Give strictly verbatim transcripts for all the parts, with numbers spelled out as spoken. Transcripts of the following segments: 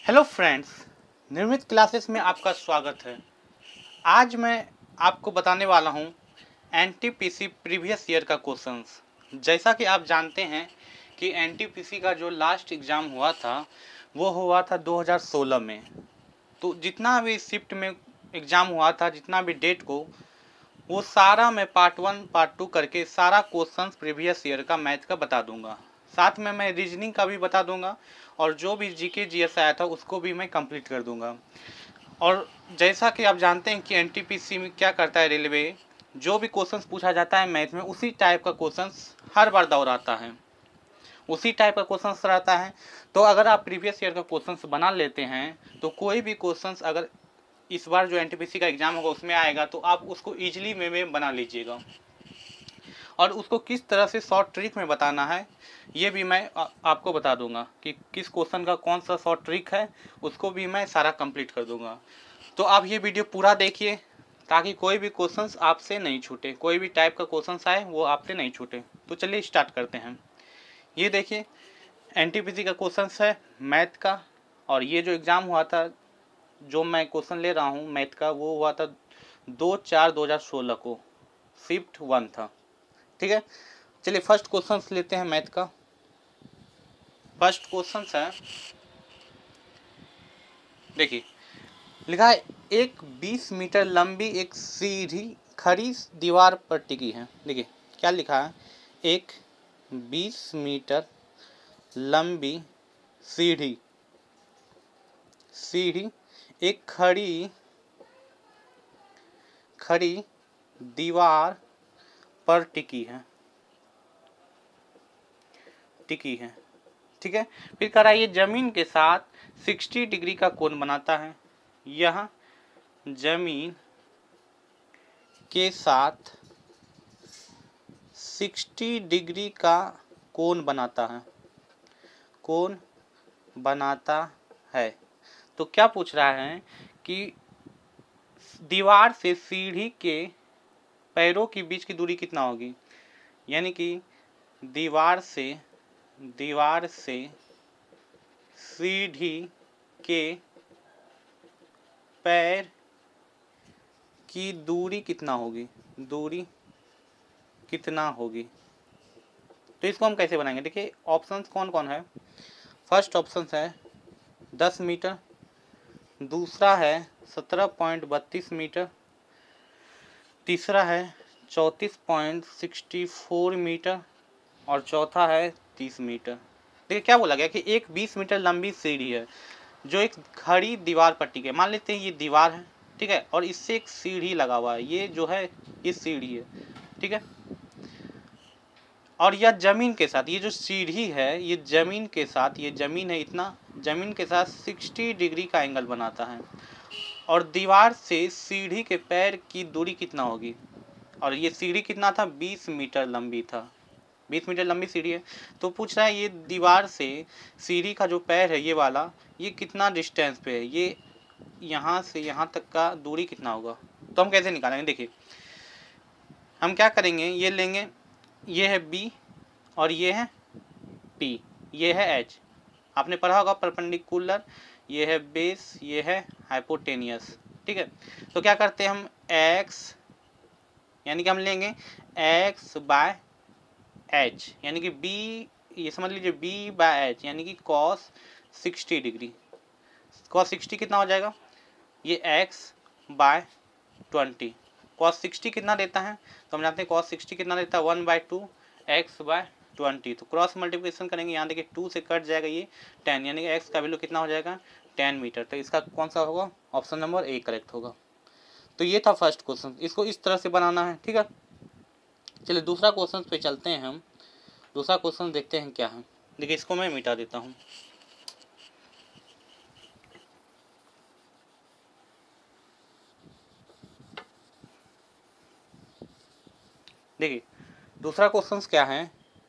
Hello friends, निर्मित classes में आपका स्वागत है। आज मैं आपको बताने वाला हूं एनटीपीसी प्रीवियस ईयर का क्वेश्चंस। जैसा कि आप जानते हैं कि एनटीपीसी का जो लास्ट एग्ज़ाम हुआ था वो हुआ था दो हज़ार सोलह में। तो जितना भी शिफ्ट में एग्ज़ाम हुआ था, जितना भी डेट को, वो सारा मैं पार्ट वन पार्ट टू करके सारा क्वेश्चंस प्रीवियस ईयर का मैथ का बता दूंगा। साथ में मैं रीजनिंग का भी बता दूंगा और जो भी जीके जीएस आया था उसको भी मैं कंप्लीट कर दूंगा। और जैसा कि आप जानते हैं कि एनटीपीसी में क्या करता है रेलवे, जो भी क्वेश्चंस पूछा जाता है मैथ में उसी टाइप का क्वेश्चंस हर बार दोहराता है, उसी टाइप का क्वेश्चंस रहता है। तो अगर आप प्रीवियस ईयर का क्वेश्चंस बना लेते हैं तो कोई भी क्वेश्चंस अगर इस बार जो एनटीपीसी का एग्ज़ाम होगा उसमें आएगा तो आप उसको ईजिली वे में बना लीजिएगा। और उसको किस तरह से शॉर्ट ट्रिक में बताना है ये भी मैं आ, आपको बता दूंगा कि किस क्वेश्चन का कौन सा शॉर्ट ट्रिक है, उसको भी मैं सारा कंप्लीट कर दूंगा। तो आप ये वीडियो पूरा देखिए ताकि कोई भी क्वेश्चंस आपसे नहीं छूटे, कोई भी टाइप का क्वेश्चंस आए वो आपसे नहीं छूटे। तो चलिए स्टार्ट करते हैं। ये देखिए एनटीपीसी का क्वेश्चंस है मैथ का, और ये जो एग्ज़ाम हुआ था, जो मैं क्वेश्चन ले रहा हूँ मैथ का, वो हुआ था दो चार दो हज़ार सोलह को, शिफ्ट वन था। ठीक है, चलिए फर्स्ट क्वेश्चन लेते हैं मैथ का। फर्स्ट क्वेश्चन है, देखिए लिखा है एक बीस मीटर लंबी एक सीढ़ी खड़ी दीवार पर टिकी है। देखिए क्या लिखा है, एक बीस मीटर लंबी सीढ़ी सीढ़ी एक खड़ी खड़ी दीवार पर टिकी है टिकी है ठीक है। फिर कह रहा है ये जमीन के साथ साठ डिग्री का कोण बनाता है। यह जमीन के साथ साठ डिग्री का कोण बनाता है कोण बनाता है तो क्या पूछ रहा है कि दीवार से सीढ़ी के पैरों के बीच की दूरी कितना होगी। यानी कि दीवार से दीवार से सीढ़ी के पैर की दूरी कितना होगी दूरी कितना होगी तो इसको हम कैसे बनाएंगे। देखिए ऑप्शंस कौन कौन है। फर्स्ट ऑप्शन है दस मीटर, दूसरा है सत्रह पॉइंट बत्तीस मीटर, तीसरा है चौंतीस पॉइंट सिक्सटी फोर मीटर और चौथा है तीस मीटर। देखिए क्या बोला गया कि एक बीस मीटर लंबी सीढ़ी है जो एक खड़ी दीवार पर टिके। मान लेते हैं ये दीवार है, ठीक है, और इससे एक सीढ़ी लगा हुआ है, ये जो है ये सीढ़ी है, ठीक है, और यह जमीन के साथ, ये जो सीढ़ी है ये जमीन के साथ, ये जमीन है इतना, जमीन के साथ साठ डिग्री का एंगल बनाता है। और दीवार से सीढ़ी के पैर की दूरी कितना होगी, और ये सीढ़ी कितना था, बीस मीटर लंबी था, बीस मीटर लंबी सीढ़ी है। तो पूछ रहा है ये दीवार से सीढ़ी का जो पैर है ये वाला, ये कितना डिस्टेंस पे है, ये यहाँ से यहाँ तक का दूरी कितना होगा। तो हम कैसे निकालेंगे, देखिए हम क्या करेंगे, ये लेंगे, ये है बी और ये है पी, ये है एच, आपने पढ़ा होगा परपेंडिकुलर, ये है बेस, ये है हाइपोटेनियस, ठीक है। तो क्या करते हैं हम, एक्स यानी कि हम लेंगे एक्स बाय एच, यानी कि बी, ये समझ लीजिए बी बाय एच यानी कि कॉस साठ डिग्री। कॉस साठ कितना हो जाएगा, ये एक्स बाय ट्वेंटी। कॉस साठ कितना देता है, तो हम जानते हैं कॉस साठ कितना देता है, one by two x by twenty. तो क्रॉस मल्टीप्लिकेशन करेंगे, यहाँ देखिए टू से कट जाएगा ये टेन, यानी कि एक्स का वैल्यू कितना हो जाएगा, टेन मीटर। तो इसका कौन सा होगा, ऑप्शन नंबर ए करेक्ट होगा। तो ये था फर्स्ट क्वेश्चन, इसको इस तरह से बनाना है, ठीक है। चलिए दूसरा क्वेश्चन पे चलते हैं हम। दूसरा क्वेश्चन देखते हैं क्या है। देखिए इसको मैं मिटा देता हूँ। देखिए दूसरा क्वेश्चन क्या है,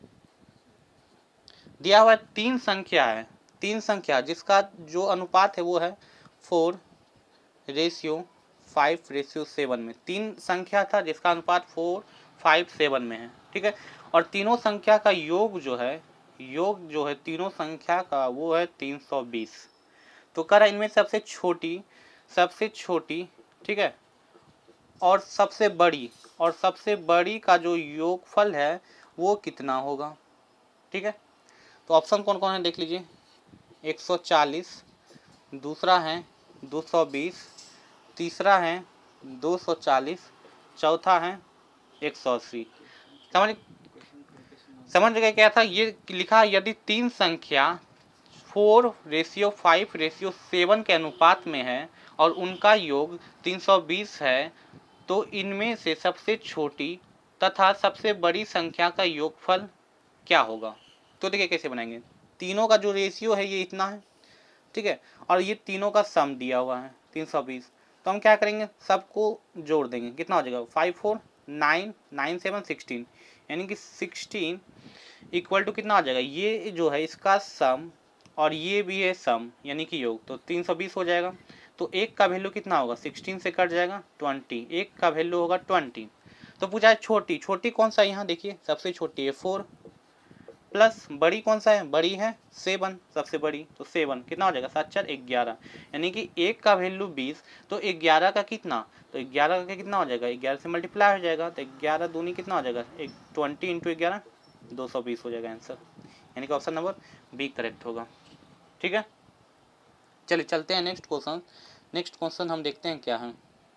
दिया हुआ तीन संख्या है, तीन संख्या जिसका जो अनुपात है वो है four ratio five ratio seven में। तीन संख्या था जिसका अनुपात फोर फाइव सेवन में है, ठीक है। और तीनों संख्या का योग जो है, योग जो है तीनों संख्या का वो है तीन सौ बीस। तो कह रहा है इनमें सबसे छोटी सबसे छोटी ठीक है और सबसे बड़ी और सबसे बड़ी का जो योगफल है वो कितना होगा। ठीक है, तो ऑप्शन कौन कौन है देख लीजिए। एक सौ चालीस, दूसरा है दो सौ बीस, तीसरा है दो सौ चालीस, चौथा है एक सौ अस्सी। समझ समझ गए क्या था ये लिखा। यदि तीन संख्या four ratio five ratio seven के अनुपात में है और उनका योग तीन सौ बीस है तो इनमें से सबसे छोटी तथा सबसे बड़ी संख्या का योगफल क्या होगा। तो देखिए कैसे बनाएंगे। तीनों का जो रेशियो है ये इतना है, ठीक है, और ये तीनों का सम दिया हुआ है तीन सौ बीस। तो हम क्या करेंगे, सबको जोड़ देंगे। कितना हो जाएगा, five four nine, nine seven sixteen, यानी कि सिक्सटीन इक्वल टू कितना आ जाएगा, ये जो है इसका सम और ये भी है सम यानी कि योग, तो तीन सौ बीस हो जाएगा। तो एक का वैल्यू कितना होगा, सिक्सटीन से कट जाएगा ट्वेंटी, एक का वैल्यू होगा ट्वेंटी। तो पूछा है छोटी, छोटी कौन सा है, यहाँ देखिए सबसे छोटी है फोर, प्लस बड़ी कौन सा है, बड़ी है सेवन सबसे बड़ी, तो सेवन कितना हो जाएगा, सात चार ग्यारह, यानी कि एक का वैल्यू बीस तो ग्यारह का कितना, तो ग्यारह का कितना हो जाएगा, ग्यारह से मल्टीप्लाई हो जाएगा, तो ग्यारह दूनी कितना हो जाएगा, एक ट्वेंटी इंटू ग्यारह दो सौ बीस हो जाएगा आंसर, यानी कि ऑप्शन नंबर बी करेक्ट होगा। ठीक है, चलिए चलते हैं नेक्स्ट क्वेश्चन। नेक्स्ट क्वेश्चन हम देखते हैं क्या है।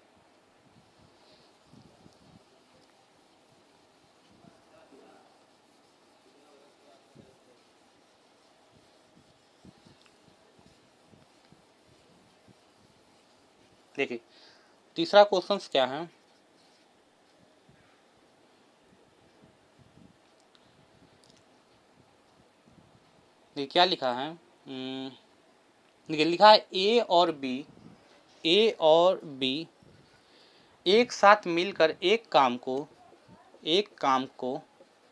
देखिए तीसरा क्वेश्चन क्या है, देखिए क्या लिखा है। देखिए लिखा है ए और बी, ए और बी एक साथ मिलकर एक काम को एक काम को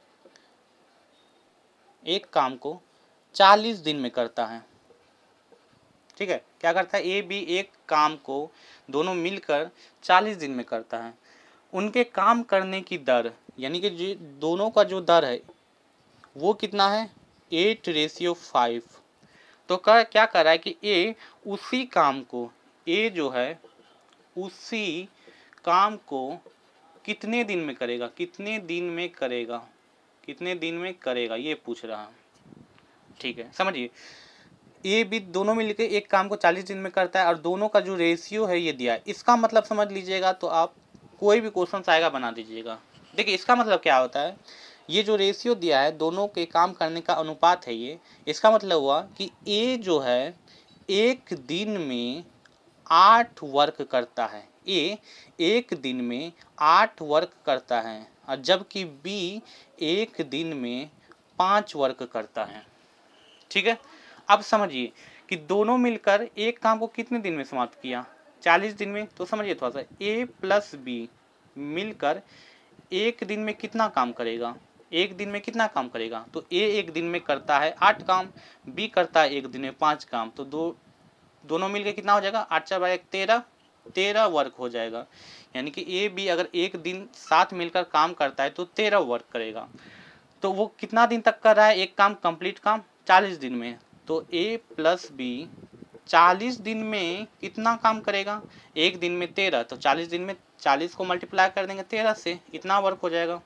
एक काम को चालीस दिन में करता है। ठीक है, क्या करता है, ए बी एक काम को दोनों मिलकर चालीस दिन में करता है। उनके काम करने की दर यानी कि जो दोनों का जो दर है वो कितना है, एट रेशियो फाइव। तो कर क्या कर रहा है कि ए उसी काम को ए जो है उसी काम को कितने दिन में करेगा, कितने दिन में करेगा कितने दिन में करेगा ये पूछ रहा है। ठीक है, समझिए ए बी दोनों मिलकर एक काम को चालीस दिन में करता है और दोनों का जो रेशियो है ये दिया है। इसका मतलब समझ लीजिएगा, तो आप कोई भी क्वेश्चन आएगा बना दीजिएगा। देखिए इसका मतलब क्या होता है, ये जो रेशियो दिया है दोनों के काम करने का अनुपात है ये, इसका मतलब हुआ कि ए जो है एक दिन में आठ वर्क करता है, ए एक दिन में आठ वर्क करता है, और जबकि बी एक दिन में पाँच वर्क करता है। ठीक है, अब समझिए कि दोनों मिलकर एक काम को कितने दिन में समाप्त किया, चालीस दिन में। तो समझिए थोड़ा सा, ए प्लस बी मिलकर एक दिन में कितना काम करेगा, एक दिन में कितना काम करेगा, तो ए एक दिन में करता है आठ काम, बी करता है एक दिन में पाँच काम, तो दो दोनों मिलकर कितना हो जाएगा, आठ चार बारह तेरह, तेरह वर्क हो जाएगा। यानी कि ए बी अगर एक दिन साथ मिलकर काम करता है तो तेरह वर्क करेगा। तो वो कितना दिन तक कर रहा है एक काम, कंप्लीट काम चालीस दिन में। तो ए प्लस बी चालीस दिन में कितना काम करेगा, एक दिन में तेरह, तो चालीस दिन में चालीस को मल्टीप्लाई कर देंगे तेरह से, इतना वर्क हो जाएगा,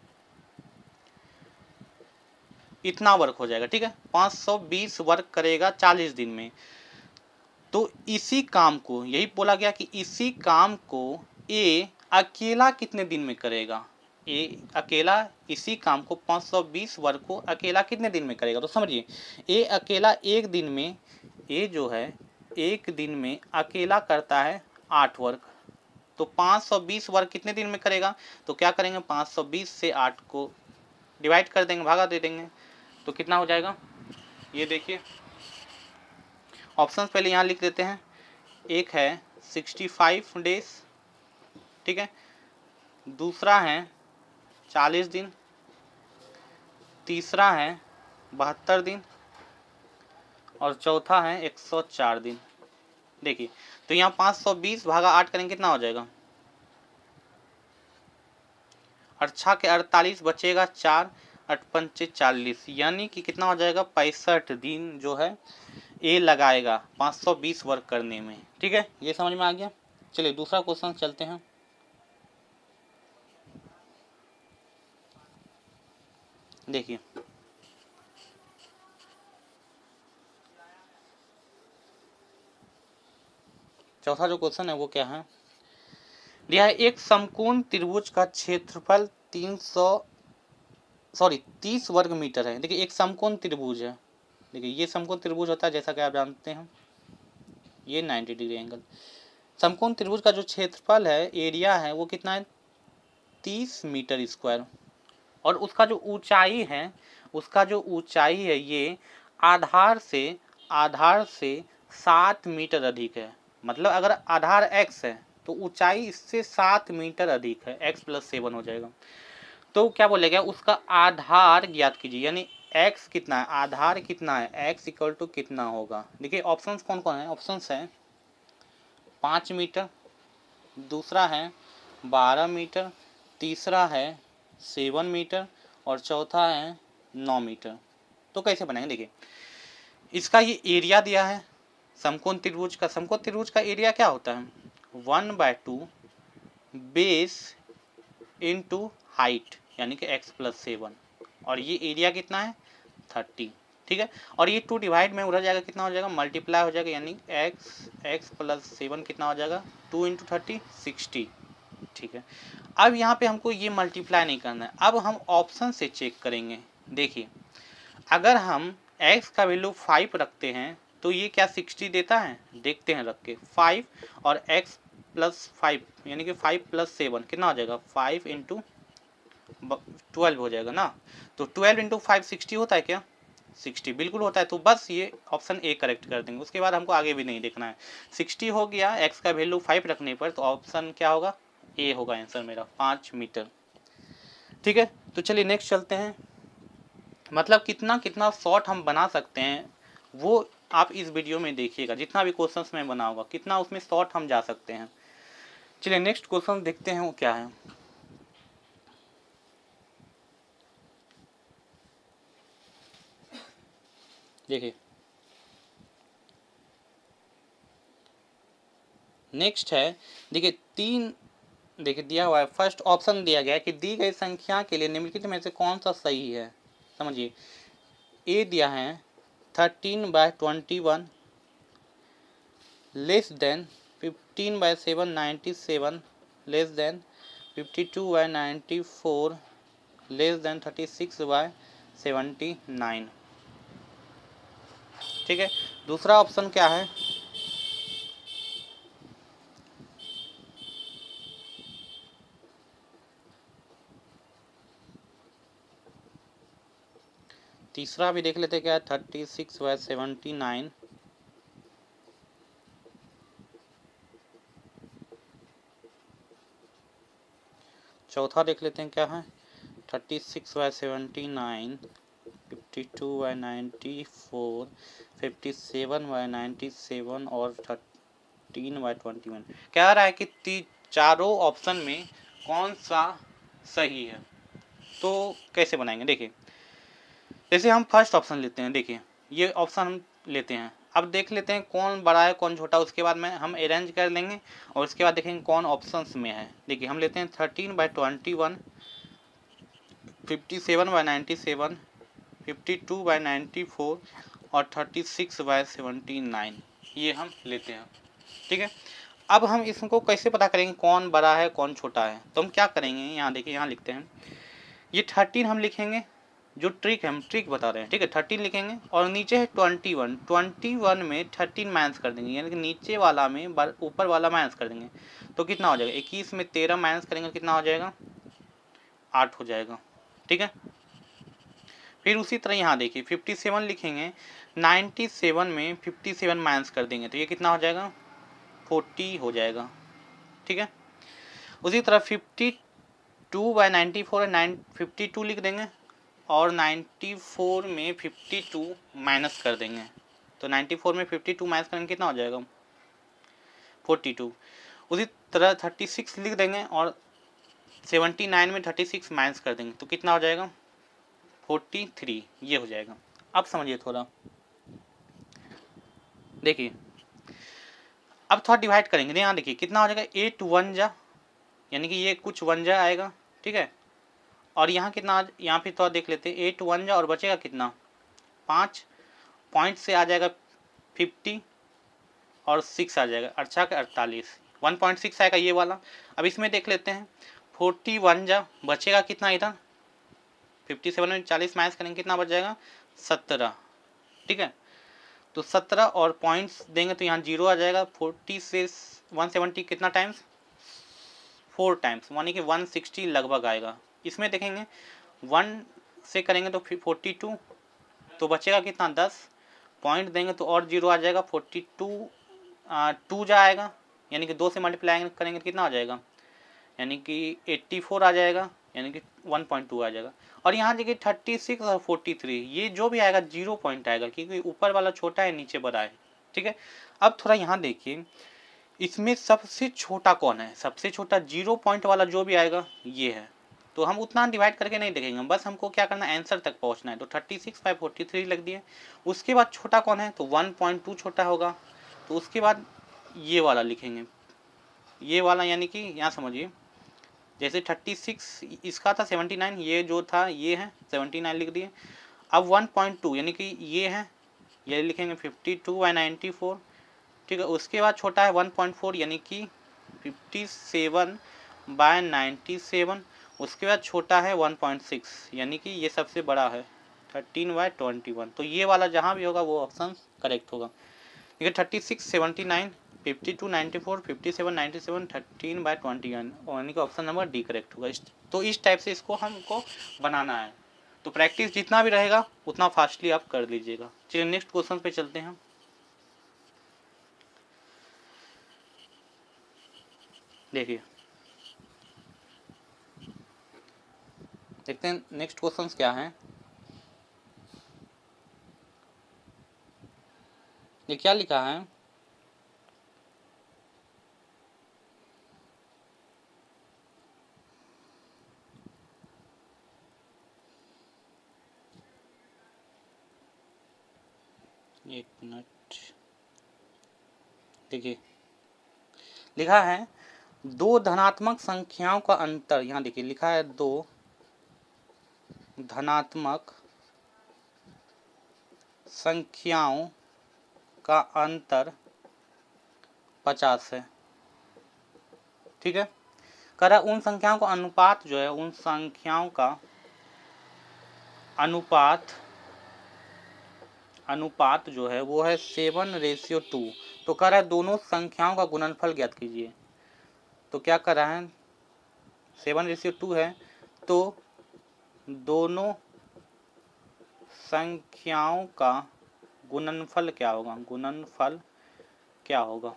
इतना वर्क हो जाएगा। ठीक है, पाँच सौ बीस वर्क करेगा चालीस दिन में। तो इसी काम को, यही बोला गया कि इसी काम को ए अकेला कितने दिन में करेगा, ए अकेला इसी काम को पाँच सौ बीस वर्क को अकेला कितने दिन में करेगा। तो समझिए ए अकेला एक दिन में, ए जो है एक दिन में अकेला करता है आठ वर्क, तो पाँच सौ बीस वर्क कितने दिन में करेगा, तो क्या करेंगे, पाँच सौ बीस से आठ को डिवाइड कर देंगे, भागा दे देंगे, तो कितना हो जाएगा, ये देखिए ऑप्शन पहले यहाँ लिख देते हैं। एक है सिक्सटी फाइव डेज, ठीक है, दूसरा है चालीस दिन, तीसरा है बहत्तर दिन और चौथा है एक सौ चार दिन। देखिए तो यहाँ पाँच सौ बीस भागा आठ करेंगे कितना हो जाएगा, अच्छा के अड़तालीस बचेगा चार, अठ पंचे चालीस, यानी कि कितना हो जाएगा पैंसठ दिन जो है ए लगाएगा पाँच सौ बीस वर्ग करने में। ठीक है, ये समझ में आ गया। चलिए दूसरा क्वेश्चन चलते हैं। देखिए चौथा जो क्वेश्चन है वो क्या है, दिया है एक समकोण त्रिभुज का क्षेत्रफल तीन सौ सॉरी तीस वर्ग मीटर है। देखिए एक समकोण त्रिभुज है, देखिए ये समकोण त्रिभुज होता है जैसा कि आप जानते हैं, ये नब्बे डिग्री एंगल। समकोण त्रिभुज का जो क्षेत्रफल है, एरिया है, वो कितना है, तीस मीटर स्क्वायर। और उसका जो ऊंचाई है, उसका जो ऊंचाई है ये आधार से आधार से सात मीटर अधिक है। मतलब अगर आधार x है तो ऊंचाई इससे सात मीटर अधिक है, x प्लस सेवन हो जाएगा। तो क्या बोलेगा, उसका आधार ज्ञात कीजिए, यानी x कितना है, आधार कितना है, x इक्वल टू कितना होगा। देखिए ऑप्शंस कौन कौन है, ऑप्शंस है पाँच मीटर, दूसरा है बारह मीटर, तीसरा है सेवन मीटर और चौथा है नौ मीटर। तो कैसे बनाएंगे, देखिए इसका ये एरिया दिया है समकोण त्रिभुज का। समकोण त्रिभुज का एरिया क्या होता है, one by two base into height यानी कि x प्लस सेवन, और ये एरिया कितना है थर्टी। ठीक है, और ये टू डिवाइड में उधर जाएगा, कितना हो जाएगा, मल्टीप्लाई हो जाएगा, यानी x x प्लस सेवन कितना हो जाएगा, टू इंटू थर्टी सिक्सटी। ठीक है, अब यहाँ पे हमको ये मल्टीप्लाई नहीं करना है, अब हम ऑप्शन से चेक करेंगे। देखिए अगर हम x का वैल्यू फाइव रखते हैं तो ये क्या सिक्सटी देता है, देखते हैं रख के, फाइव और x प्लस फाइव यानी कि फाइव प्लस सेवन कितना हो जाएगा, फाइव इंटू ट्वेल्व हो जाएगा ना। तो ट्वेल्व इंटू फाइव सिक्सटी होता है क्या, सिक्सटी बिल्कुल होता है। तो बस ये ऑप्शन ए करेक्ट कर देंगे, उसके बाद हमको आगे भी नहीं देखना है। सिक्सटी हो गया, x का वैल्यू फाइव रखने पर, तो ऑप्शन क्या होगा, ए होगा आंसर मेरा, पाँच मीटर। ठीक है, तो चलिए नेक्स्ट चलते हैं। मतलब कितना कितना शॉर्ट हम बना सकते हैं वो आप इस वीडियो में देखिएगा, जितना भी क्वेश्चंस मैं बनाऊंगा कितना उसमें शॉर्ट हम जा सकते हैं। चलिए नेक्स्ट क्वेश्चन देखते हैं वो क्या है। देखिए नेक्स्ट है, देखिए तीन, देखिए दिया हुआ है, फर्स्ट ऑप्शन दिया गया है कि दी गई संख्या के लिए निम्नलिखित में से कौन सा सही है। समझिए, ए दिया है thirteen by twenty one less than fifteen by seven ninety seven less than fifty two by ninety four less than thirty six by seventy nine. ठीक है, दूसरा ऑप्शन क्या है, तीसरा भी देख लेते क्या है, thirty six by seventy nine. चौथा देख लेते हैं क्या है, thirty six by seventy nine, fifty two by ninety four, fifty seven by ninety seven और थर्टीन बाय ट्वेंटी वन। कह रहा है कि ती चारों ऑप्शन में कौन सा सही है। तो कैसे बनाएंगे, देखिए जैसे हम फर्स्ट ऑप्शन लेते हैं, देखिए ये ऑप्शन हम लेते हैं, अब देख लेते हैं कौन बड़ा है कौन छोटा, उसके बाद में हम अरेंज कर लेंगे और उसके बाद देखेंगे कौन ऑप्शंस में है। देखिए हम लेते हैं thirteen by twenty one, fifty seven by ninety seven, fifty two by ninety four और thirty six by seventy nine, ये हम लेते हैं। ठीक है, अब हम इसको कैसे पता करेंगे कौन बड़ा है कौन छोटा है। तो हम क्या करेंगे, यहाँ देखिए यहाँ लिखते हैं, ये थर्टीन हम लिखेंगे, जो ट्रिक है हम ट्रिक बता रहे हैं। ठीक है, थर्टीन लिखेंगे और नीचे है ट्वेंटी वन, ट्वेंटी वन में थर्टीन माइनस कर देंगे, यानी कि नीचे वाला में ऊपर वाला माइनस कर देंगे, तो कितना हो जाएगा, इक्कीस में तेरह माइनस करेंगे कितना हो जाएगा, आठ हो जाएगा। ठीक है, फिर उसी तरह यहाँ देखिए फिफ्टी सेवन लिखेंगे, नाइन्टी सेवन में फिफ्टी सेवन माइनस कर देंगे तो ये कितना हो जाएगा, फोर्टी हो जाएगा। ठीक है, उसी तरह fifty two by ninety four nine fifty two लिख देंगे और नाइन्टी फोर में फिफ्टी टू माइनस कर देंगे, तो नाइन्टी फोर में फिफ्टी टू माइनस करेंगे कितना हो जाएगा, फोर्टी टू। उसी तरह थर्टी सिक्स लिख देंगे और सेवेंटी नाइन में थर्टी सिक्स माइनस कर देंगे तो कितना हो जाएगा, फोर्टी थ्री, ये हो जाएगा। अब समझिए थोड़ा, देखिए अब थोड़ा डिवाइड करेंगे, यहाँ देखिए कितना हो जाएगा, एट वन जा यानी कि ये कुछ वन जा आएगा, ठीक है। और यहाँ कितना, यहाँ पे थोड़ा देख लेते हैं, एट वन जा और बचेगा कितना, पाँच, पॉइंट से आ जाएगा फिफ्टी और सिक्स आ जाएगा, अच्छा का अड़तालीस, वन पॉइंट सिक्स आएगा ये वाला। अब इसमें देख लेते हैं, फोर्टी वन जा बचेगा कितना, इधर फिफ्टी सेवन में चालीस माइनस करेंगे कितना बच जाएगा, सत्रह, ठीक है। तो सत्रह और पॉइंट्स देंगे तो यहाँ जीरो आ जाएगा, फोर्टी से वन सेवेंटी कितना टाइम्स, फोर टाइम्स, यानी कि वन सिक्सटी लगभग आएगा। इसमें देखेंगे वन से करेंगे तो फोर्टी टू, तो बचेगा कितना दस, पॉइंट देंगे तो और जीरो आ जाएगा, फोर्टी टू टू जाएगा, यानी कि दो से मल्टीप्लाई करेंगे तो कितना आ जाएगा, यानी कि एट्टी फोर आ जाएगा, यानी कि वन पॉइंट टू आ जाएगा। और यहाँ देखिए थर्टी सिक्स और फोर्टी थ्री ये जो भी आएगा जीरो पॉइंट आएगा, क्योंकि ऊपर वाला छोटा है नीचे बड़ा है, ठीक है। अब थोड़ा यहाँ देखिए, इसमें सबसे छोटा कौन है, सबसे छोटा जीरो पॉइंट वाला जो भी आएगा ये है। तो हम उतना डिवाइड करके नहीं देखेंगे, बस हमको क्या करना है, आंसर तक पहुँचना है। तो thirty six by forty three लग दिए। उसके बाद छोटा कौन है, तो वन पॉइंट टू छोटा होगा, तो उसके बाद ये वाला लिखेंगे, ये वाला, यानी कि यहाँ समझिए जैसे थर्टी सिक्स इसका था सेवेंटी नाइन, ये जो था ये है सेवेंटी नाइन लिख दिए। अब वन पॉइंट टू यानी कि ये है, ये लिखेंगे fifty two by ninety four, ठीक है। उसके बाद छोटा है वन पॉइंट फोर यानी कि fifty seven by ninety seven. उसके बाद छोटा है वन पॉइंट सिक्स यानी कि ये सबसे बड़ा है थर्टीन बाय ट्वेंटी वन। तो ये वाला जहाँ भी होगा वो ऑप्शन करेक्ट होगा, ठीक है। Thirty six seventy nine fifty two ninety four fifty seven ninety seven thirteen by twenty one, यानी कि ऑप्शन नंबर डी करेक्ट होगा। तो इस टाइप से इसको हमको बनाना है। तो प्रैक्टिस जितना भी रहेगा उतना फास्टली आप कर लीजिएगा। चलिए नेक्स्ट क्वेश्चन पे चलते हैं। देखिए देखते हैं नेक्स्ट क्वेश्चन क्या है। ये क्या लिखा है, एक मिनट, देखिए लिखा है दो धनात्मक संख्याओं का अंतर, यहाँ देखिए लिखा है दो धनात्मक संख्याओं का अंतर पचास है, ठीक है। कह रहा उन संख्याओं का अनुपात जो है, उन संख्याओं का अनुपात अनुपात जो है वो है सेवन रेशियो टू। तो कह रहा है दोनों संख्याओं का गुणनफल ज्ञात कीजिए। तो क्या कर रहा है, सेवन रेशियो टू है, तो दोनों संख्याओं का गुणनफल क्या होगा, गुणनफल क्या होगा।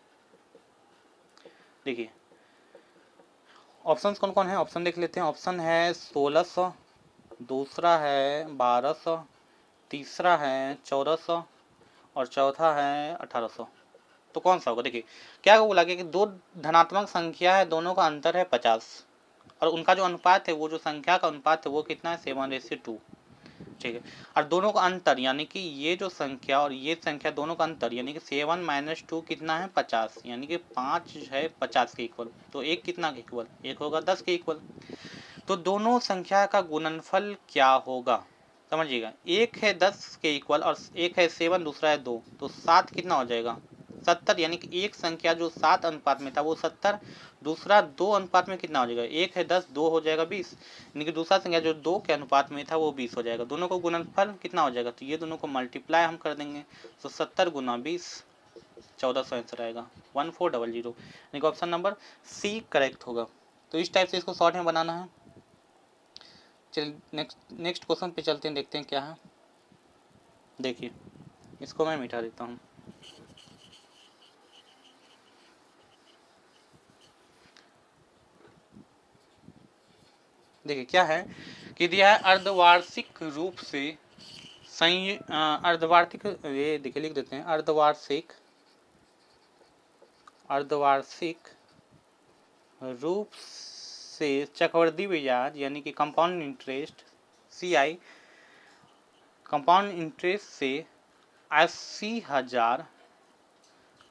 देखिए ऑप्शंस कौन कौन है, ऑप्शन देख लेते हैं। ऑप्शन है सोलह सौ, दूसरा है बारह सौ, तीसरा है चौदह सौ और चौथा है अठारह सौ। तो कौन सा होगा, देखिए क्या बोला कि दो धनात्मक संख्या है, दोनों का अंतर है पचास और उनका जो अनुपात है, वो जो संख्या का अनुपात है वो कितना है, सेवन रेशियो टू, ठीक है। और दोनों का अंतर यानी कि ये जो संख्या और ये संख्या दोनों का अंतर यानी कि सेवन माइनस टू कितना है, पचास, यानी कि पाँच है पचास के इक्वल। तो एक कितना के इक्वल, एक होगा दस के इक्वल। तो दोनों संख्या का गुणनफल क्या होगा, समझिएगा। एक है दस के इक्वल और एक है सेवन, दूसरा है दो, तो सात कितना हो जाएगा, सत्तर, यानी कि एक संख्या जो सात अनुपात में था वो सत्तर, दूसरा दो अनुपात में कितना हो जाएगा, एक है दस, दो हो जाएगा बीस, यानी कि दूसरा संख्या जो दो के अनुपात में था वो बीस हो जाएगा। दोनों को गुणनफल कितना हो जाएगा, तो ये दोनों को मल्टीप्लाई हम कर देंगे, तो सत्तर गुना बीस, चौदह सौ आंसर आएगा, वन फोर डबल जीरो, यानी कि ऑप्शन नंबर सी करेक्ट होगा। तो इस टाइप से इसको शॉर्ट में बनाना है। चलिए नेक्स्ट नेक्स्ट क्वेश्चन पे चलते हैं, देखते हैं क्या है। देखिए इसको मैं मिटा देता हूँ। देखिए क्या है कि दिया है अर्धवार्षिक रूप से संय अर्धवार्षिक, ये देखिए लिख देते हैं, अर्धवार्षिक अर्धवार्षिक रूप से चक्रवृद्धि ब्याज यानी कि compound interest C I, compound interest से अस्सी हजार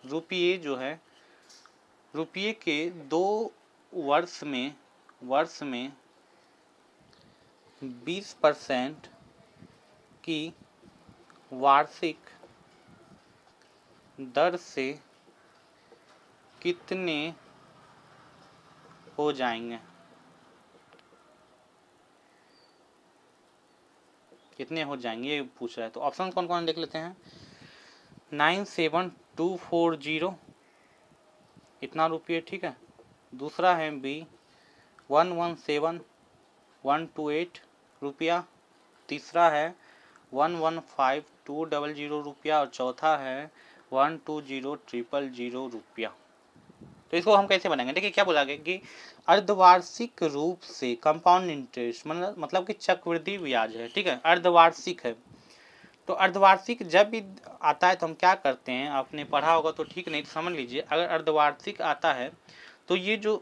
रुपये जो है रुपये के दो वर्ष में वर्ष में बीस परसेंट की वार्षिक दर से कितने हो जाएंगे, कितने हो जाएंगे ये पूछ रहा है। तो ऑप्शन कौन कौन देख लेते हैं। Nine seven two four zero इतना रुपये, ठीक है। दूसरा है B one one seven one two eight रुपया। तीसरा है one one five two double zero रुपया और चौथा है one two zero triple zero रुपया। तो इसको हम कैसे बनाएंगे, देखिए क्या बोला गया कि अर्धवार्षिक रूप से कंपाउंड इंटरेस्ट मतलब मतलब कि चक्रवृद्धि ब्याज है, ठीक है, अर्धवार्षिक है। तो अर्धवार्षिक जब भी आता है तो हम क्या करते हैं, आपने पढ़ा होगा तो ठीक, नहीं तो समझ लीजिए। अगर अर्धवार्षिक आता है तो ये जो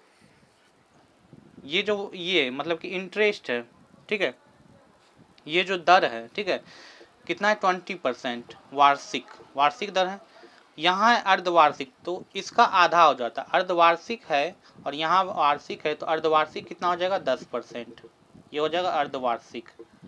ये जो ये मतलब कि इंटरेस्ट है, ठीक है, ये जो दर है, ठीक है, कितना है, ट्वेंटी परसेंट वार्षिक वार्षिक दर है। यहाँ है अर्धवार्षिक तो इसका आधा हो जाता है, अर्धवार्षिक है और यहाँ वार्षिक है तो अर्धवार्षिक कितना हो जाएगा, दस परसेंट, ये हो जाएगा अर्धवार्षिक,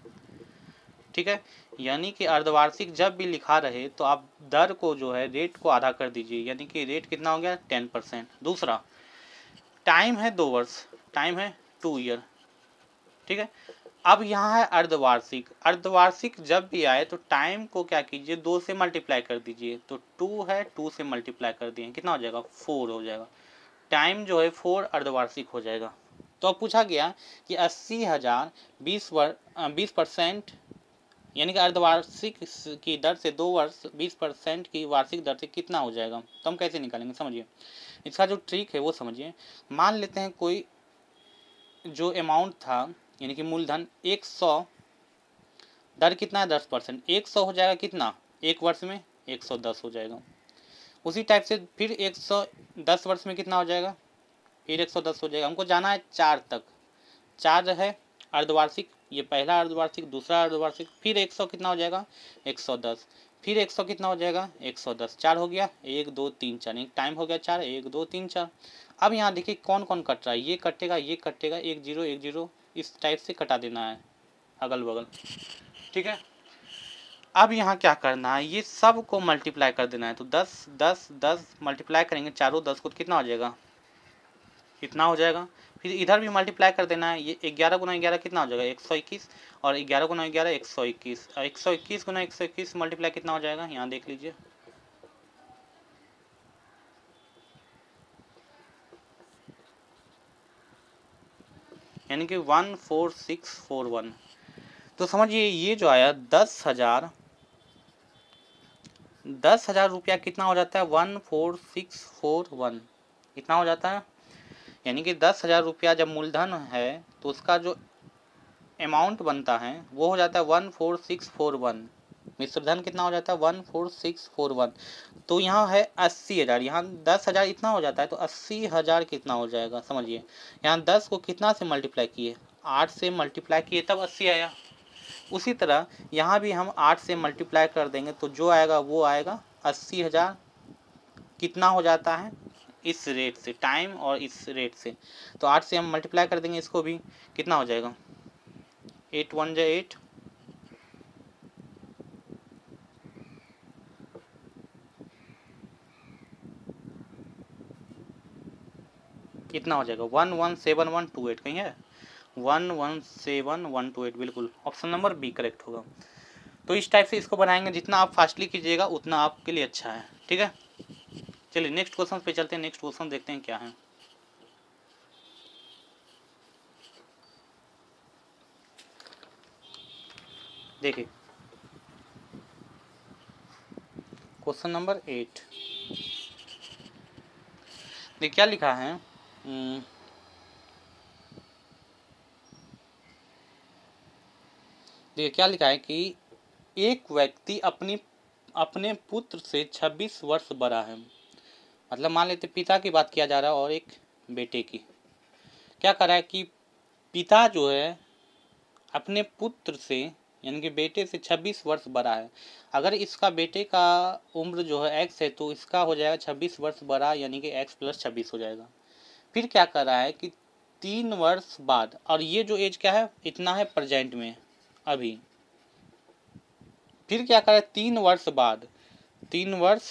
ठीक है। यानी कि अर्धवार्षिक जब भी लिखा रहे तो आप दर को जो है रेट को आधा कर दीजिए, यानी कि रेट कितना हो गया, टेन परसेंट। दूसरा टाइम है दो वर्ष, टाइम है टू ईयर, ठीक है। अब यहाँ है अर्धवार्षिक, अर्धवार्षिक जब भी आए तो टाइम को क्या कीजिए, दो से मल्टीप्लाई कर दीजिए। तो टू है, टू से मल्टीप्लाई कर दिए, कितना हो जाएगा, फोर हो जाएगा। टाइम जो है फोर अर्धवार्षिक हो जाएगा। तो अब पूछा गया कि अस्सी हजार बीस वर्ष बीस परसेंट यानी कि अर्धवार्षिक की दर से दो वर्ष बीस परसेंट की वार्षिक दर से कितना हो जाएगा। तो हम कैसे निकालेंगे, समझिए इसका जो ट्रिक है वो समझिए। मान लेते हैं कोई जो अमाउंट था यानी कि मूलधन एक सौ, दर कितना है, दस परसेंट, एक सौ हो जाएगा कितना, एक वर्ष में एक सौ दस हो जाएगा। उसी टाइप से फिर एक सौ दस वर्ष में कितना हो जाएगा, फिर एक सौ दस हो जाएगा। हमको जाना है चार तक, चार है अर्धवार्षिक, ये पहला अर्धवार्षिक, दूसरा अर्धवार्षिक, फिर एक सौ कितना हो जाएगा, एक सौ दस, फिर एक सौ कितना हो जाएगा, एक सौ दस, चार हो गया, एक दो तीन चार, एक टाइम हो गया चार, एक दो तीन चार। अब यहाँ देखिए कौन कौन कट रहा है, ये कटेगा ये कटेगा, एक जीरो एक जीरो इस टाइप से कटा देना है अगल बगल, ठीक है। अब यहाँ क्या करना है, ये सब को मल्टीप्लाई कर देना है। तो दस दस दस मल्टीप्लाई करेंगे चारों दस को तो कितना हो जाएगा, इतना हो जाएगा। फिर इधर भी मल्टीप्लाई कर देना है, ये ग्यारह गुना ग्यारह कितना हो जाएगा, एक सौ इक्कीस, और ग्यारह गुना ग्यारह एक सौ इक्कीस, और एक सौ इक्कीस गुना एक सौ इक्कीस मल्टीप्लाई कितना हो जाएगा, यहाँ देख लीजिए, यानी कि one four six four one. तो समझिए ये जो आया दस हजार दस हजार रुपया कितना हो जाता है, one four six four one इतना हो जाता है। यानी कि दस हजार रुपया जब मूलधन है तो उसका जो अमाउंट बनता है वो हो जाता है one four six four one, मिश्रधन कितना हो जाता है, one four six four one. तो यहाँ है अस्सी हज़ार, यहाँ दस हज़ार इतना हो जाता है तो अस्सी हज़ार कितना हो जाएगा, समझिए यहाँ दस को कितना से मल्टीप्लाई किए, आठ से मल्टीप्लाई किए तब अस्सी आया। उसी तरह यहाँ भी हम आठ से मल्टीप्लाई कर देंगे तो जो आएगा वो आएगा अस्सी हज़ार कितना हो जाता है, इस रेट से, टाइम और इस रेट से। तो आठ से हम मल्टीप्लाई कर देंगे इसको भी, कितना हो जाएगा, एट वन जा एट, कितना हो जाएगा, one one seven one two eight, कहीं है one one seven one two eight, बिल्कुल ऑप्शन नंबर बी करेक्ट होगा। तो इस टाइप से इसको बनाएंगे, जितना आप फास्टली कीजिएगा उतना आपके लिए अच्छा है, ठीक है। चलिए नेक्स्ट क्वेश्चन पे चलते हैं, नेक्स्ट क्वेश्चन देखते हैं क्या है। देखिए क्वेश्चन नंबर एट, देखिए क्या लिखा है, देखिए क्या लिखा है कि एक व्यक्ति अपनी अपने पुत्र से छब्बीस वर्ष बड़ा है, मतलब मान लेते पिता की बात किया जा रहा है और एक बेटे की। क्या कर रहा है कि पिता जो है अपने पुत्र से यानी कि बेटे से छब्बीस वर्ष बड़ा है। अगर इसका बेटे का उम्र जो है एक्स है तो इसका हो जाएगा छब्बीस वर्ष बड़ा, यानी कि एक्स प्लस छब्बीस हो जाएगा। फिर क्या कर रहा है कि तीन वर्ष बाद, और ये जो एज क्या है इतना है प्रेजेंट में अभी। फिर क्या कर रहा है तीन वर्ष बाद, तीन वर्ष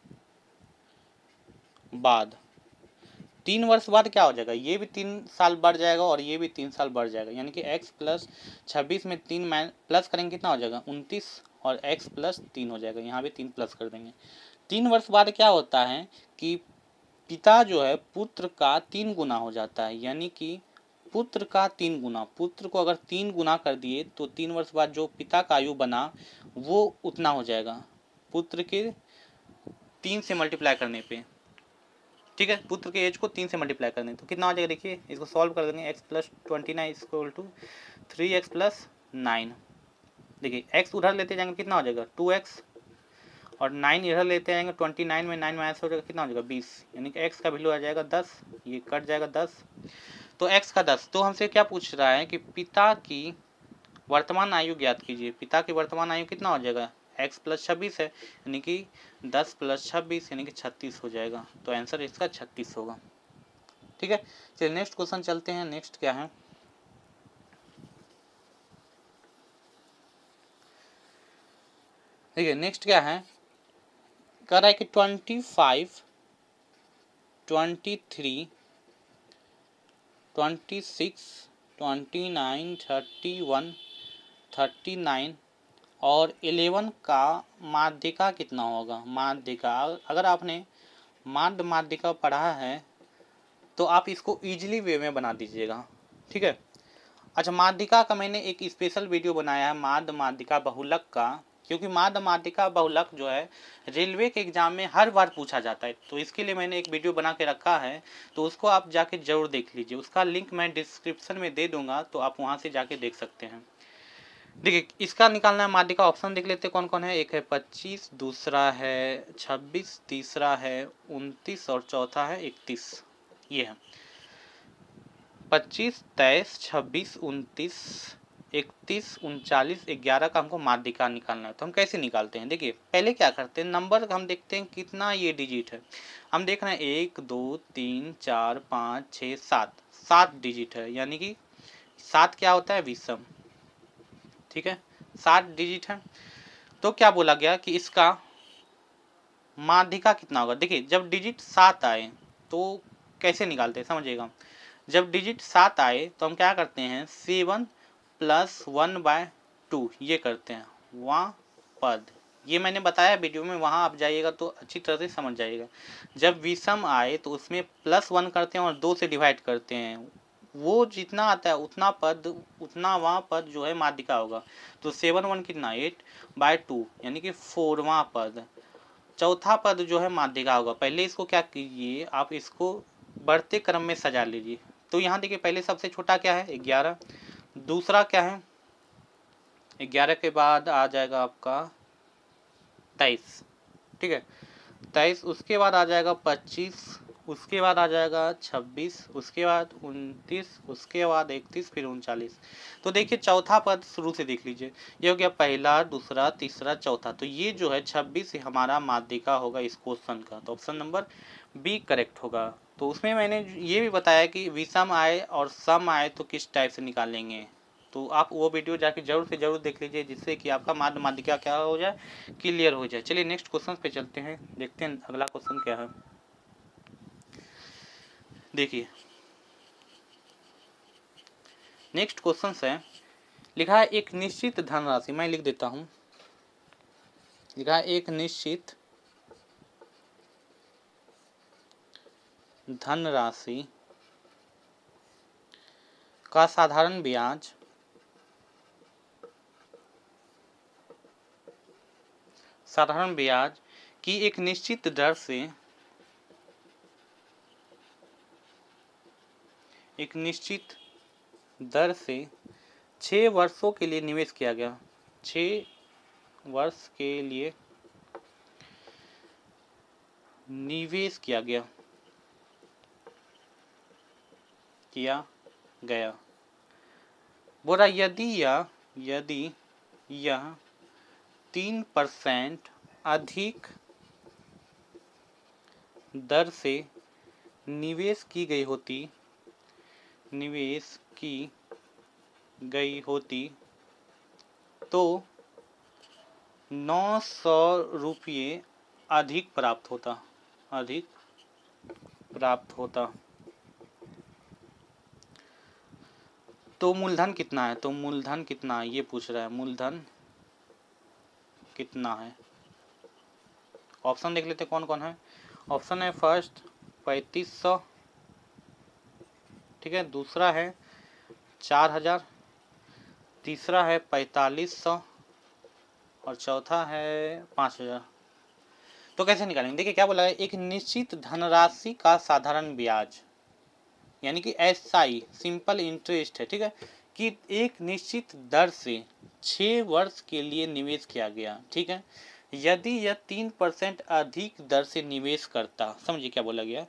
बाद तीन वर्ष बाद क्या हो जाएगा, ये भी तीन साल बढ़ जाएगा और ये भी तीन साल बढ़ जाएगा, यानी कि x प्लस छब्बीस में तीन माइन प्लस करेंगे कितना हो जाएगा उनतीस, और x प्लस तीन हो जाएगा, यहाँ भी तीन प्लस कर देंगे। तीन वर्ष बाद क्या होता है कि पिता जो है पुत्र का तीन गुना हो जाता है, यानी कि पुत्र का तीन गुना, पुत्र को अगर तीन गुना कर दिए तो तीन वर्ष बाद जो पिता का आयु बना वो उतना हो जाएगा पुत्र के तीन से मल्टीप्लाई करने पे। ठीक है, पुत्र के एज को तीन से मल्टीप्लाई करने तो कितना हो जाएगा, देखिए इसको सॉल्व कर देंगे। X plus twenty nine equal to three x plus nine. देखिए एक्स उधर लेते जाएंगे कितना हो जाएगा टू एक्स, और नाइन इधर लेते जाएंगे, ट्वेंटी नाइन में नाइन माइनस हो जाएगा कितना हो जाएगा बीस, यानी कि एक्स का वैल्यू आ जाएगा दस, ये कट जाएगा दस, तो एक्स का दस। तो हमसे क्या पूछ रहा है कि पिता की वर्तमान आयु ज्ञात कीजिए। पिता की वर्तमान आयु कितना हो जाएगा, एक्स प्लस छब्बीस है, यानी कि दस प्लस छब्बीस यानी कि छत्तीस हो जाएगा, तो आंसर इसका छत्तीस होगा। ठीक है, चलिए नेक्स्ट क्वेश्चन चलते हैं। नेक्स्ट क्या है, ठीक है नेक्स्ट क्या है, कह रहा है कि twenty five twenty three twenty six twenty nine thirty one thirty nine और इलेवन का माध्यिका कितना होगा। माध्यिका, अगर आपने माध्य माध्यिका पढ़ा है तो आप इसको इजीली वे में बना दीजिएगा। ठीक है, अच्छा माध्यिका का मैंने एक स्पेशल वीडियो बनाया है माध्य माध्यिका बहुलक का, क्योंकि माध्य माध्यिका बहुलक जो है रेलवे के एग्जाम में हर बार पूछा जाता है, तो इसके लिए मैंने एक वीडियो बना के रखा है, तो उसको आप जाके जरूर देख लीजिए। उसका लिंक मैं डिस्क्रिप्शन में दे दूंगा, तो आप वहाँ से जाके देख सकते हैं। देखिए इसका निकालना है माध्यिका, ऑप्शन देख लेते कौन कौन है। एक है पच्चीस, दूसरा है छब्बीस, तीसरा है उनतीस और चौथा है इकतीस। ये है पच्चीस, तेईस, छब्बीस, उनतीस, इकतीस, उनचालीस, ग्यारह का हमको माध्यिका निकालना है। तो हम कैसे निकालते हैं, देखिए पहले क्या करते हैं, नंबर हम देखते हैं कितना ये डिजिट है। हम देख रहे हैं एक दो तीन चार पाँच छः सात, सात डिजिट है, यानी कि सात क्या होता है विषम। ठीक है, सात डिजिट है, तो क्या बोला गया कि इसका माध्यिका कितना होगा। देखिए जब डिजिट सात आए तो कैसे निकालते हैं समझिएगा। जब डिजिट सात आए तो हम क्या करते हैं, seven plus one by two ये करते हैं, वहाँ पद, ये मैंने बताया वीडियो में, वहाँ आप जाइएगा तो अच्छी तरह से समझ जाइएगा। जब विषम आए तो उसमें प्लस वन करते हैं और दो से डिवाइड करते हैं, वो जितना आता है उतना पद, उतना वहाँ पद जो है माध्यिका होगा। तो सेवन वन कितना एट बाय टू, यानी कि फोरवां पद, चौथा पद जो है माध्यिका होगा। पहले इसको क्या कीजिए, आप इसको बढ़ते क्रम में सजा लीजिए। तो यहाँ देखिए पहले सबसे छोटा क्या है ग्यारह, दूसरा क्या है ग्यारह के बाद आ जाएगा आपका तेईस। ठीक है, तेईस, उसके बाद आ जाएगा पच्चीस, उसके बाद आ जाएगा छब्बीस, उसके बाद उनतीस, उसके बाद इकतीस, फिर उनचालीस। तो देखिए चौथा पद शुरू से देख लीजिए, ये हो गया पहला, दूसरा, तीसरा, चौथा, तो ये जो है छब्बीस हमारा माध्यिका होगा इस क्वेश्चन का। तो ऑप्शन नंबर बी करेक्ट होगा। तो उसमें मैंने ये भी बताया कि विषम आए और सम आए तो किस टाइप से निकालेंगे, तो आप वो वीडियो जाके जरूर से जरूर देख लीजिए, जिससे कि आपका माध्य माध्यिका क्या हो जाए, क्लियर हो जाए। चलिए नेक्स्ट क्वेश्चन पे चलते हैं, देखते हैं अगला क्वेश्चन क्या है। देखिए नेक्स्ट क्वेश्चन है, लिखा है एक निश्चित धनराशि, मैं लिख देता हूँ, लिखा है एक निश्चित धनराशि का साधारण ब्याज साधारण ब्याज की एक निश्चित दर से एक निश्चित दर से छः वर्षों के लिए निवेश किया गया। छः वर्ष के लिए निवेश किया गया किया गया बोला यदि या यदि यह तीन परसेंट अधिक दर से निवेश की गई होती निवेश की गई होती तो नौ सौ रुपये अधिक प्राप्त होता अधिक प्राप्त होता। तो मूलधन कितना है? तो मूलधन कितना है ये पूछ रहा है, मूलधन कितना है। ऑप्शन देख लेते कौन कौन है। ऑप्शन है फर्स्ट पैंतीस सौ, ठीक है, दूसरा है चार हजार, तीसरा है पैंतालीस सौ और चौथा है पाँच हजार। तो कैसे निकालेंगे? देखिए क्या बोला है, एक निश्चित धनराशि का साधारण ब्याज यानी कि एस आई सिंपल इंटरेस्ट है, ठीक है, कि एक निश्चित दर से छः वर्ष के लिए निवेश किया गया, ठीक है। यदि यह तीन परसेंट अधिक दर से निवेश करता, समझिए क्या बोला गया,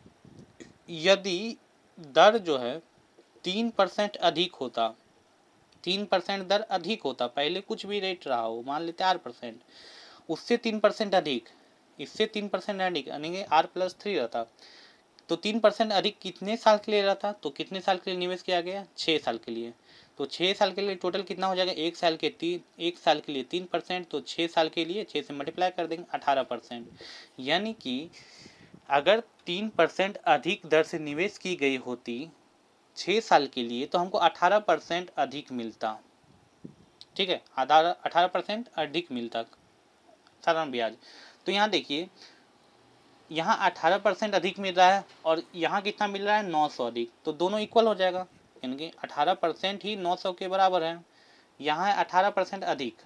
यदि दर जो है तीन परसेंट अधिक होता, तीन परसेंट दर अधिक होता, पहले कुछ भी रेट रहा हो, मान लेते आर परसेंट, उससे तीन परसेंट अधिक, इससे तीन परसेंट अधिक यानी आर प्लस थ्री रहता, तो तीन परसेंट अधिक कितने साल के लिए रहता? तो कितने साल के लिए निवेश किया गया? छः साल के लिए। तो छः साल के लिए टोटल कितना हो जाएगा? एक साल के तीन एक साल के लिए तीन परसेंट, तो छः साल के लिए छः से मल्टीप्लाई कर देंगे अठारह परसेंट। यानी कि अगर तीन परसेंट अधिक दर से निवेश की गई होती छः साल के लिए तो हमको अठारह परसेंट अधिक मिलता, ठीक है, अठारह अठारह परसेंट अधिक मिलता साधारण ब्याज। तो यहाँ देखिए, यहाँ अठारह परसेंट अधिक मिल रहा है और यहाँ कितना मिल रहा है? नौ सौ अधिक, तो दोनों इक्वल हो जाएगा, यानी कि अठारह परसेंट ही नौ सौ के बराबर है। यहाँ है अठारह परसेंट अधिक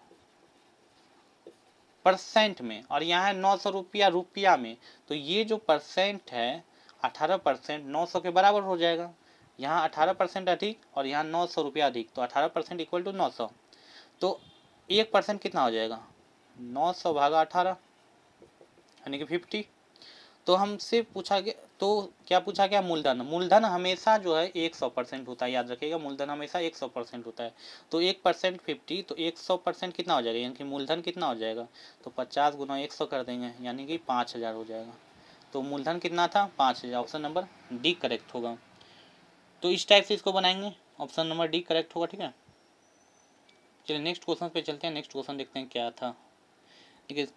परसेंट में और यहाँ है नौ सौ रुपया रुपया में, तो ये जो परसेंट है अठारह परसेंट नौ सौ के बराबर हो जाएगा। यहाँ अठारह परसेंट अधिक और यहाँ नौ सौ रुपया अधिक, तो अठारह परसेंट इक्वल टू नौ सौ, तो एक परसेंट कितना हो जाएगा? नौ सौ भागा अठारह यानी कि फिफ्टी। तो हमसे पूछा गया, तो क्या पूछा गया? मूलधन। मूलधन हमेशा जो है एक सौ परसेंट होता है, याद रखिएगा, मूलधन हमेशा एक सौ परसेंट होता है। तो एक परसेंट फिफ्टी, तो एक सौ परसेंट कितना हो जाएगा, यानी कि मूलधन कितना हो जाएगा? तो पचास गुना एक सौ कर देंगे, यानी कि पाँच हज़ार हो जाएगा। तो मूलधन कितना था? पाँच हज़ार। ऑप्शन नंबर डी करेक्ट होगा। तो इस टाइप से इसको बनाएंगे, ऑप्शन नंबर डी करेक्ट होगा, ठीक है। चलिए नेक्स्ट क्वेश्चन पे चलते हैं। नेक्स्ट क्वेश्चन देखते हैं क्या था, ठीक है।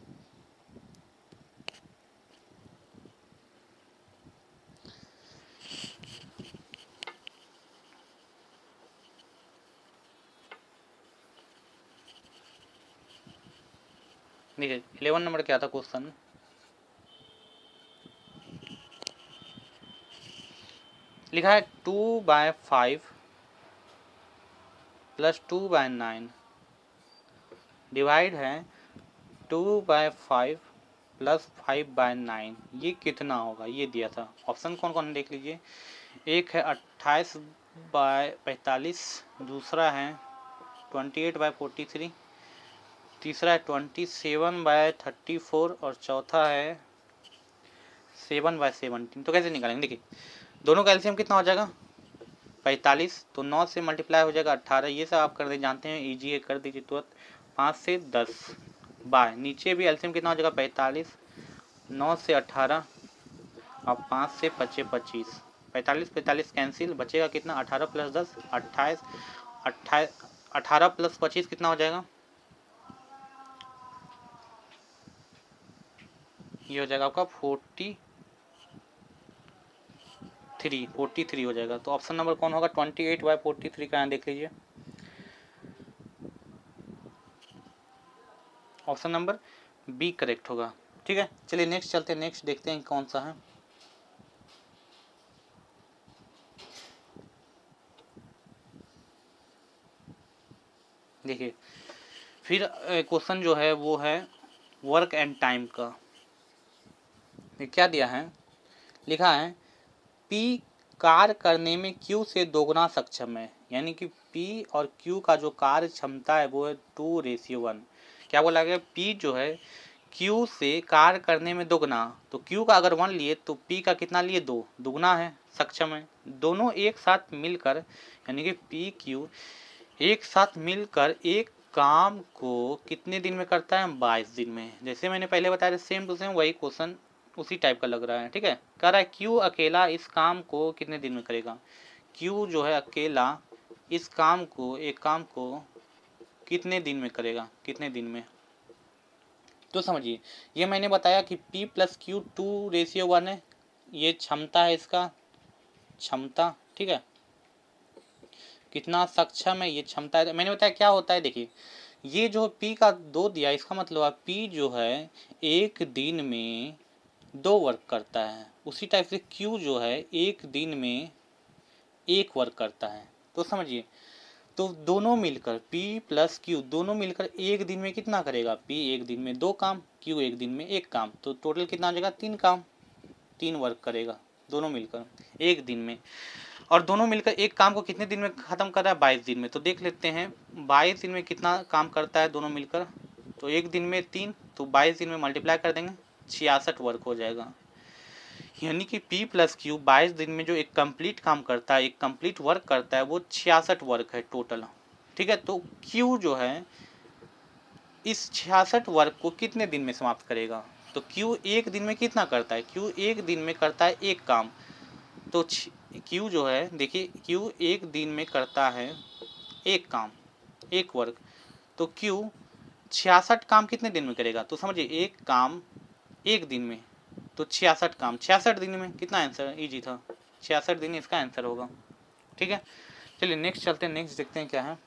देखिए इलेवन नंबर क्या था क्वेश्चन, लिखा है two by five plus two by nine divide है two by five plus five by nine, ये कितना होगा? ये दिया था। ऑप्शन कौन कौन देख लीजिए। एक है अट्ठाईस बाय पैंतालीस, दूसरा है twenty eight by forty three, तीसरा है twenty seven by thirty four और चौथा है सेवन बाय सेवनटीन। तो कैसे निकालेंगे? देखिए दोनों का एलसीएम कितना हो जाएगा? पैंतालीस, तो नौ से मल्टीप्लाई हो जाएगा अट्ठारह, ये सब आप कर दे जानते हैं, इजी है, कर दीजिए तुरंत। पाँच से दस बाय नीचे भी एलसीएम कितना हो जाएगा? पैंतालीस, नौ से अट्ठारह और पाँच से पच्चीस पच्चीस, पैंतालीस पैंतालीस कैंसिल, बचेगा कितना? अठारह प्लस दस अट्ठाईस, अट्ठाईस अठारह प्लस पच्चीस कितना हो जाएगा? ये हो जाएगा आपका फोर्टी थ्री फोर्टी थ्री हो जाएगा। तो ऑप्शन नंबर कौन होगा? Twenty eight by forty three का यहाँ देख लीजिए, ऑप्शन नंबर बी करेक्ट होगा, ठीक है। चलिए नेक्स्ट चलते हैं, नेक्स्ट देखते हैं कौन सा है। देखिए फिर क्वेश्चन जो है वो है वर्क एंड टाइम का। ये क्या दिया है? लिखा है पी कार्य करने में क्यू से दोगुना सक्षम है, यानी कि पी और क्यू का जो कार्य क्षमता है वो है टू रेशियो वन। क्या बोला गया? पी जो है क्यू से कार्य करने में दोगुना, तो क्यू का अगर वन लिए तो पी का कितना लिए? दो, दुगुना है, सक्षम है। दोनों एक साथ मिलकर यानी कि पी क्यू एक साथ मिलकर एक काम को कितने दिन में करता है, बाईस दिन में। जैसे मैंने पहले बताया था सेम टू सेम वही क्वेश्चन उसी टाइप का लग रहा है, ठीक है। कह रहा है क्यू अकेला इस काम को कितने दिन में करेगा। क्यू जो है अकेला इस काम को, एक काम को कितने दिन में करेगा, कितने दिन में। तो समझिए ये मैंने बताया कि P plus Q two ratio one है, ये क्षमता है, इसका क्षमता, ठीक है, कितना सक्षम है, ये क्षमता है। मैंने बताया क्या होता है, देखिए ये जो P का दो दिया, इसका मतलब है P जो है एक दिन में दो वर्क करता है। उसी टाइप से Q जो है एक दिन में एक वर्क करता है। तो समझिए तो दोनों मिलकर P प्लस Q दोनों मिलकर एक दिन में कितना करेगा, P एक दिन में दो काम, Q एक दिन में एक काम, तो टोटल कितना हो जाएगा, तीन काम, तीन वर्क करेगा दोनों मिलकर एक दिन में। और दोनों मिलकर एक काम को कितने दिन में ख़त्म कर रहा है, बाईस दिन में। तो देख लेते हैं बाईस दिन में कितना काम करता है दोनों मिलकर। तो एक दिन में तीन, तो बाईस दिन में मल्टीप्लाई कर देंगे, छियासठ वर्क हो जाएगा। यानी कि P प्लस क्यू बाईस दिन में जो एक कंप्लीट काम करता है, एक कंप्लीट वर्क करता है, वो छियासठ वर्क है टोटल, ठीक है। तो Q जो है इस छियासठ वर्क को कितने दिन में समाप्त करेगा। तो Q एक दिन में कितना करता है, Q एक दिन में करता है एक काम। तो Q जो है देखिए Q एक दिन में करता है एक काम, एक वर्क। तो Q छियासठ काम कितने दिन में करेगा। तो समझिए एक काम एक दिन में, तो छियासठ काम छियासठ दिन में, कितना आंसर इजी था, छियासठ दिन इसका आंसर होगा, ठीक है। चलिए नेक्स्ट चलते हैं, नेक्स्ट देखते हैं क्या है।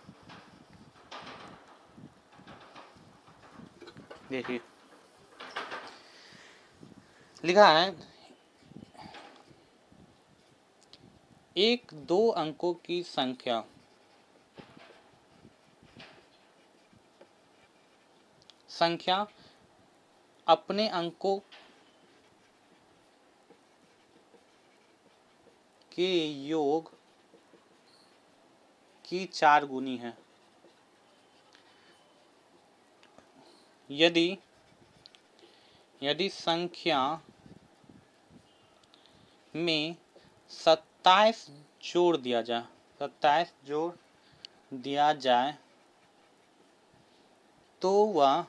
देखिए लिखा है एक दो अंकों की संख्या संख्या अपने अंकों के योग की चार गुनी है। यदि यदि संख्या में सत्ताईस जोड़ दिया जाए सत्ताईस जोड़ दिया जाए तो वह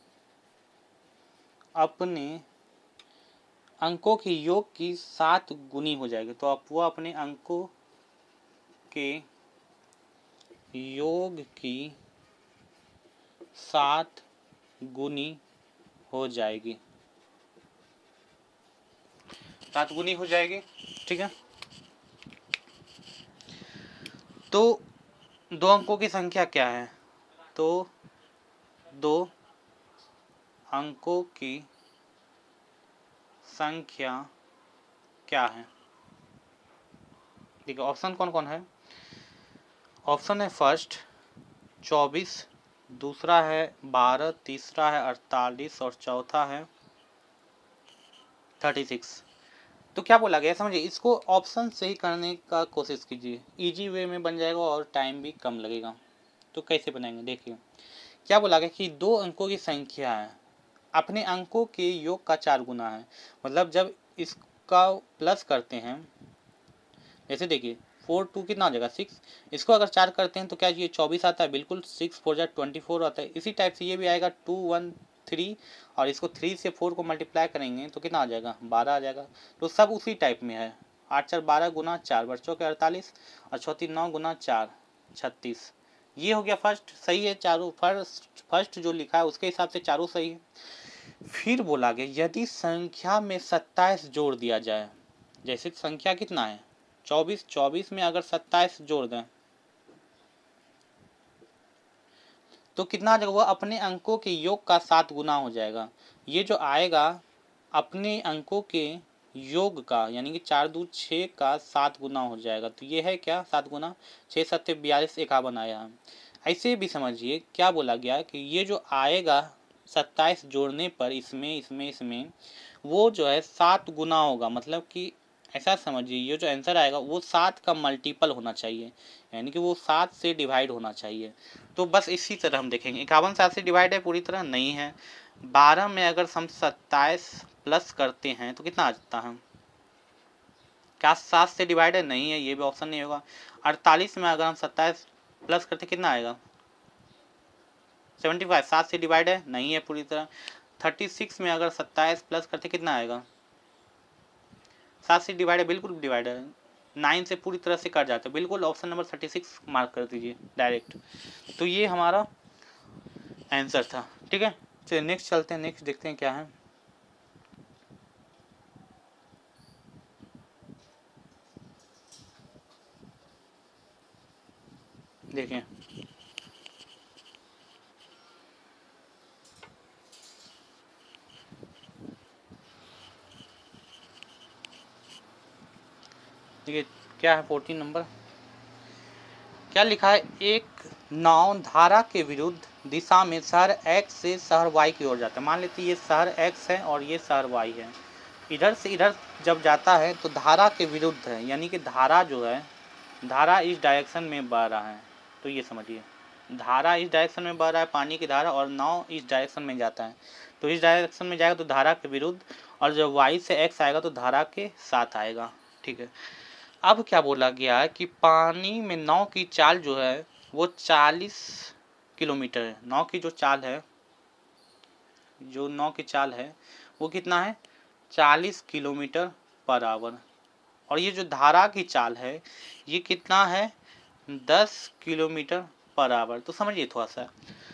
अपने अंकों के योग की सात गुनी हो जाएगी। तो अब वह अपने अंकों के योग की सात गुनी हो जाएगी, सात गुनी हो जाएगी, ठीक है। तो दो अंकों की संख्या क्या है, तो दो अंकों की संख्या क्या है। देखिए ऑप्शन कौन कौन है। ऑप्शन है फर्स्ट चौबीस, दूसरा है बारह, तीसरा है अड़तालीस और चौथा है थर्टी सिक्स। तो क्या बोला गया समझिए, इसको ऑप्शन से ही करने का कोशिश कीजिए, इजी वे में बन जाएगा और टाइम भी कम लगेगा। तो कैसे बनाएंगे, देखिए क्या बोला गया कि दो अंकों की संख्या है, अपने अंकों के योग का चार गुना है। मतलब जब इसका प्लस करते हैं, जैसे देखिए फोर टू कितना आ जाएगा सिक्स, इसको अगर चार करते हैं तो क्या ये चौबीस आता है, बिल्कुल सिक्स फोर जा ट्वेंटी फोर आता है। इसी टाइप से ये भी आएगा टू वन थ्री, और इसको थ्री से फोर को मल्टीप्लाई करेंगे तो कितना आ जाएगा, बारह आ जाएगा। तो सब उसी टाइप में है, आठ चार बारह गुना चार बच्चों के अड़तालीस और चौथी नौ गुना चार छत्तीस। ये हो गया फर्स्ट, सही है चारों, फर्स्ट फर्स्ट जो लिखा है उसके हिसाब से चारों सही है। फिर बोला गया यदि संख्या में सत्ताईस जोड़ दिया जाए, जैसे संख्या कितना है चौबीस, चौबीस में अगर सत्ताईस जोड़ दें तो कितना आ जाएगा, वह अपने अंकों के योग का सात गुना हो जाएगा। ये जो आएगा अपने अंकों के योग का, यानी कि चार दो छः का सात गुना हो जाएगा। तो ये है क्या, सात गुना छः सत्ते बयालीस इक्यावन आया। ऐसे भी समझिए क्या बोला गया कि ये जो आएगा सत्ताईस जोड़ने पर इसमें इसमें इसमें वो जो है सात गुना होगा। मतलब कि ऐसा समझिए ये जो आंसर आएगा वो सात का मल्टीपल होना चाहिए, यानी कि वो सात से डिवाइड होना चाहिए। तो बस इसी तरह हम देखेंगे, इक्यावन सात से डिवाइड है पूरी तरह नहीं है। बारह में अगर हम सत्ताईस प्लस करते हैं तो कितना आ जाता है, क्या सात से डिवाइड है, नहीं है, ये भी ऑप्शन नहीं होगा। अड़तालीस में अगर हम सत्ताईस प्लस करते कितना आएगा, सेवेंटी फाइव सात से डिवाइड है नहीं है पूरी तरह। थर्टी सिक्स में अगर सत्ताईस प्लस करते कितना आएगा, सात से डिवाइड है, बिल्कुल डिवाइड है, नाइन से पूरी तरह से कट जाते हैं, बिल्कुल option number thirty six mark कर दीजिए डायरेक्ट। तो ये हमारा आंसर था। ठीक है, चलिए नेक्स्ट चलते हैं, नेक्स्ट देखते हैं क्या है। देखें देखिए क्या है फोर्टीन नंबर, क्या लिखा है, एक नाव धारा के विरुद्ध दिशा में शहर एक्स से शहर वाई की ओर जाता है। मान लेते ये शहर एक्स है और ये शहर वाई है, इधर से इधर जब जाता है तो धारा के विरुद्ध है, यानी कि धारा जो है, धारा इस डायरेक्शन में बह रहा है। तो ये समझिए धारा इस डायरेक्शन में बह रहा है पानी की धारा, और नाव इस डायरेक्शन में जाता है, तो इस डायरेक्शन में जाएगा तो धारा के विरुद्ध, और जब वाई से एक्स आएगा तो धारा के साथ आएगा। ठीक है, अब क्या बोला गया है कि पानी में नाव की चाल जो है वो चालीस किलोमीटर है। नाव की जो चाल है, जो नाव की चाल है वो कितना है, चालीस किलोमीटर पर आवर, और ये जो धारा की चाल है ये कितना है, दस किलोमीटर पर आवर। तो समझिए थोड़ा सा,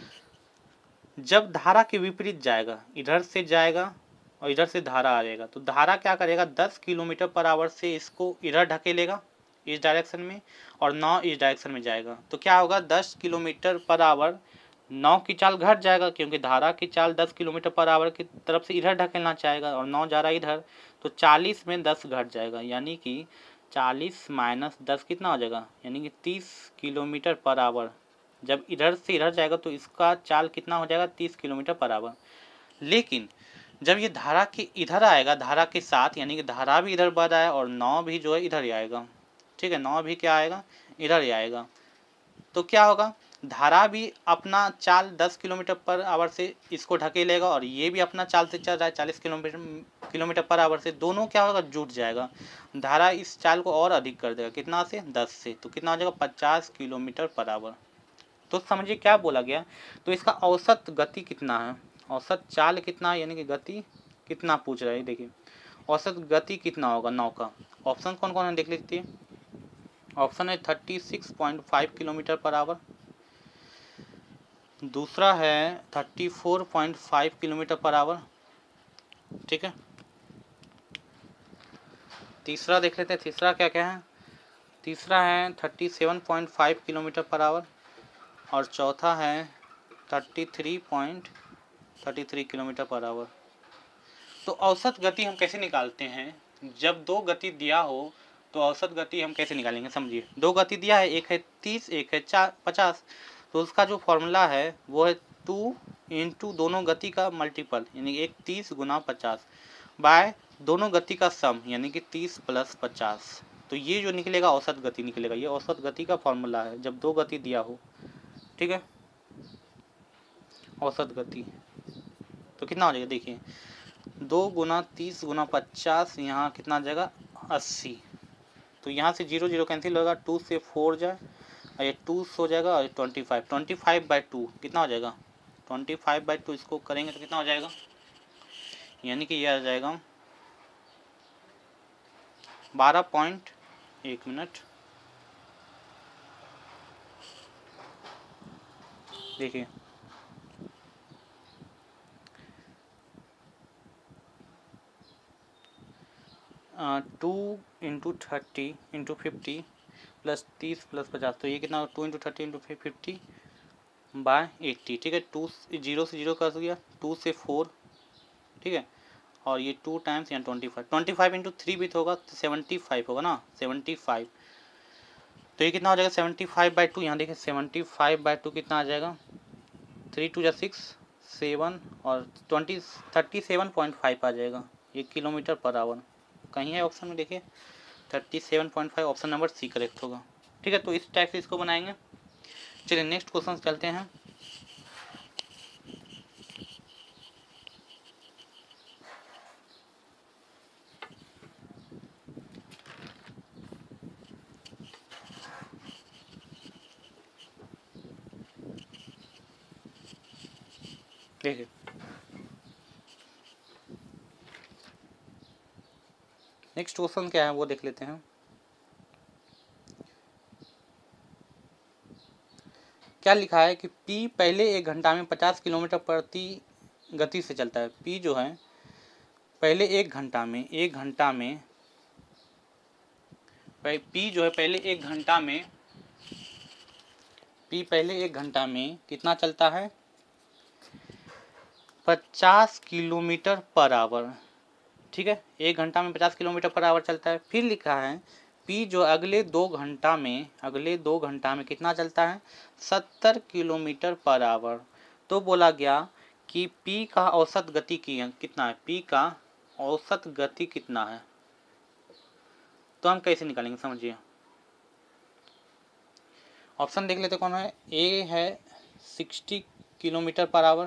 जब धारा के विपरीत जाएगा, इधर से जाएगा और इधर से धारा आ जाएगा, तो धारा क्या करेगा, दस किलोमीटर पर आवर से इसको इधर ढकेलेगा इस डायरेक्शन में, और नाव इस डायरेक्शन में जाएगा। तो क्या होगा, दस किलोमीटर पर आवर, नाव की चाल घट जाएगा क्योंकि धारा की चाल दस किलोमीटर पर आवर की तरफ से इधर ढकेलना चाहेगा और नाव जा रहा है इधर, तो चालीस में दस घट जाएगा, यानी कि चालीस माइनस दस कितना हो जाएगा, यानी कि तीस किलोमीटर पर आवर। जब इधर से इधर जाएगा तो इसका चाल कितना हो जाएगा, तीस किलोमीटर पर आवर। लेकिन जब ये धारा के इधर आएगा, धारा के साथ, यानी कि धारा भी इधर बढ़ रहा है और नाव भी जो है इधर ही आएगा। ठीक है, नाव भी क्या आएगा, इधर ही आएगा। तो क्या होगा, धारा भी अपना चाल दस किलोमीटर पर आवर से इसको ढकेलेगा और ये भी अपना चाल से चल रहा है चालीस किलोमीटर किलोमीटर पर आवर से, दोनों क्या होगा, जुट जाएगा। धारा इस चाल को और अधिक कर देगा, कितना से, दस से, तो कितना हो जाएगा, पचास किलोमीटर पर आवर। तो समझिए क्या बोला गया, तो इसका औसत गति कितना है, औसत चाल कितना है, यानी कि गति कितना पूछ रहा है। देखिए औसत गति कितना होगा नाव का, ऑप्शन कौन कौन है देख लेते हैं। ऑप्शन है thirty six point five kilometre per hour, दूसरा है thirty four point five kilometre per hour. ठीक है, तीसरा देख लेते हैं, तीसरा क्या क्या है, तीसरा है thirty seven point five kilometre per hour, और चौथा है thirty three point thirty three kilometre per hour. तो औसत गति हम कैसे निकालते हैं, जब दो गति दिया हो तो औसत गति हम कैसे निकालेंगे। समझिए दो गति दिया है, एक है तीस एक है चार पचास, तो उसका जो फॉर्मूला है वो है टू इंटू दोनों गति का मल्टीपल, यानी एक तीस गुना पचास, बाय दोनों गति का सम, यानी कि तीस प्लस पचास। तो ये जो निकलेगा औसत गति निकलेगा, ये औसत गति का फॉर्मूला है जब दो गति दिया हो। ठीक है, औसत गति तो कितना हो जाएगा, देखिए दो गुना तीस गुना पचास, यहाँ कितना आ जाएगा, अस्सी। तो यहाँ से जीरो जीरो कैंसिल होगा, टू से फोर जाए और ये टू हो जाएगा, और twenty five twenty five by two कितना हो जाएगा, ट्वेंटी फाइव बाई टू इसको करेंगे तो कितना हो जाएगा, यानी कि ये आ जाएगा बारह पॉइंट एक मिनट। देखिए two into thirty into fifty plus तीस प्लस पचास, तो ये कितना, two into thirty into fifty by eighty. ठीक है, टू जीरो से जीरो कर दिया, टू से फोर, ठीक है, और ये टू टाइम्स यहाँ twenty five, twenty five into three भी तो होगा, तो सेवेंटी फाइव होगा ना, सेवेंटी फाइव। तो ये कितना हो जाएगा, सेवेंटी फाइव बाई टू, यहाँ देखिए सेवेंटी फाइव बाई टू कितना आ जाएगा, थ्री टू या सिक्स, सेवन, और twenty thirty seven point five आ जाएगा, ये किलोमीटर पर आवर। कहीं है ऑप्शन में, देखिए thirty seven point five, option number C correct होगा। ठीक है, तो इस टाइप से इसको बनाएंगे। चलिए नेक्स्ट क्वेश्चन चलते हैं। देखिए नेक्स्ट क्वेश्चन क्या है वो देख लेते हैं। क्या लिखा है कि P पहले एक घंटा में पचास किलोमीटर प्रति गति से चलता है। P जो है पहले एक घंटा में एक घंटा में P जो है पहले एक घंटा में P पहले एक घंटा में कितना चलता है, पचास किलोमीटर पर आवर। ठीक है, एक घंटा में पचास किलोमीटर पर आवर चलता है। फिर लिखा है P जो अगले दो घंटा में अगले दो घंटा में कितना चलता है, सत्तर किलोमीटर पर आवर। तो बोला गया कि P का औसत गति की कितना है, P का औसत गति कितना है। तो हम कैसे निकालेंगे समझिए। ऑप्शन देख लेते कौन है। ए है साठ किलोमीटर पर आवर,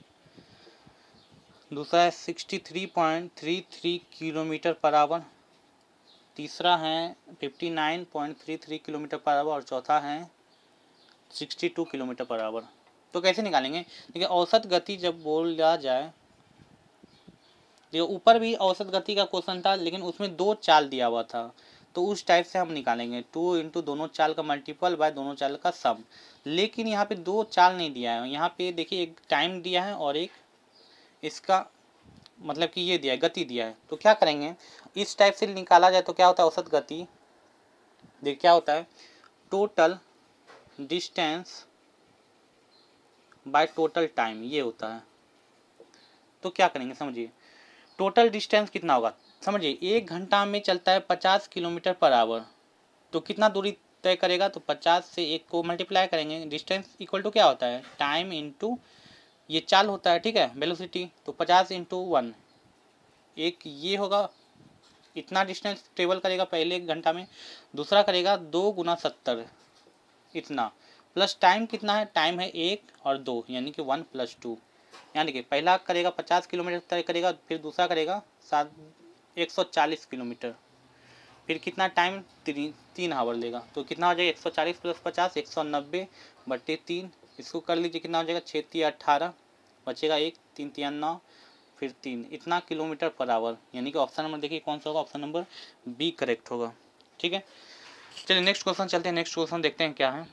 दूसरा है तिरसठ पॉइंट तैंतीस किलोमीटर पर आवर, तीसरा है उनसठ पॉइंट तैंतीस किलोमीटर पर आवर और चौथा है बासठ किलोमीटर पर आवर। तो कैसे निकालेंगे, देखिए औसत गति जब बोला जाए, देखिए ऊपर भी औसत गति का क्वेश्चन था लेकिन उसमें दो चाल दिया हुआ था, तो उस टाइप से हम निकालेंगे टू इंटू दोनों चाल का मल्टीपल बाय दोनों चाल का सम। लेकिन यहाँ पे दो चाल नहीं दिया है, यहाँ पे देखिए एक टाइम दिया है और एक इसका मतलब कि ये दिया है, गति दिया है। तो क्या करेंगे, इस टाइप से निकाला जाए तो क्या होता है औसत गति, देखिए क्या होता है, total distance by total time, ये होता है। तो क्या करेंगे समझिए, टोटल डिस्टेंस कितना होगा, समझिए एक घंटा में चलता है पचास किलोमीटर पर आवर, तो कितना दूरी तय करेगा, तो पचास से एक को मल्टीप्लाई करेंगे, डिस्टेंस इक्वल टू क्या होता है, टाइम इंटू ये चाल होता है, ठीक है, वेलोसिटी। तो पचास इंटू वन, एक ये होगा, इतना डिस्टेंस ट्रेवल करेगा पहले एक घंटा में, दूसरा करेगा दो गुना सत्तर इतना, प्लस टाइम कितना है, टाइम है एक और दो यानी कि वन प्लस टू, यानी कि पहला करेगा पचास किलोमीटर तय करेगा, फिर दूसरा करेगा सात एक सौ चालीस किलोमीटर, फिर कितना टाइम तीन तीन आवर लेगा। तो कितना हो जाएगा एक सौ चालीस प्लस पचास एक सौ नब्बे बट्टे तीन, इसको कर लीजिए कितना हो जाएगा छः तीन अट्ठारह, बचेगा एक, तीन तीन नौ, फिर तीन, इतना किलोमीटर पर आवर, यानी कि ऑप्शन नंबर देखिए कौन सा होगा, ऑप्शन नंबर बी करेक्ट होगा। ठीक है, चलिए नेक्स्ट क्वेश्चन चलते हैं। नेक्स्ट क्वेश्चन देखते हैं क्या है,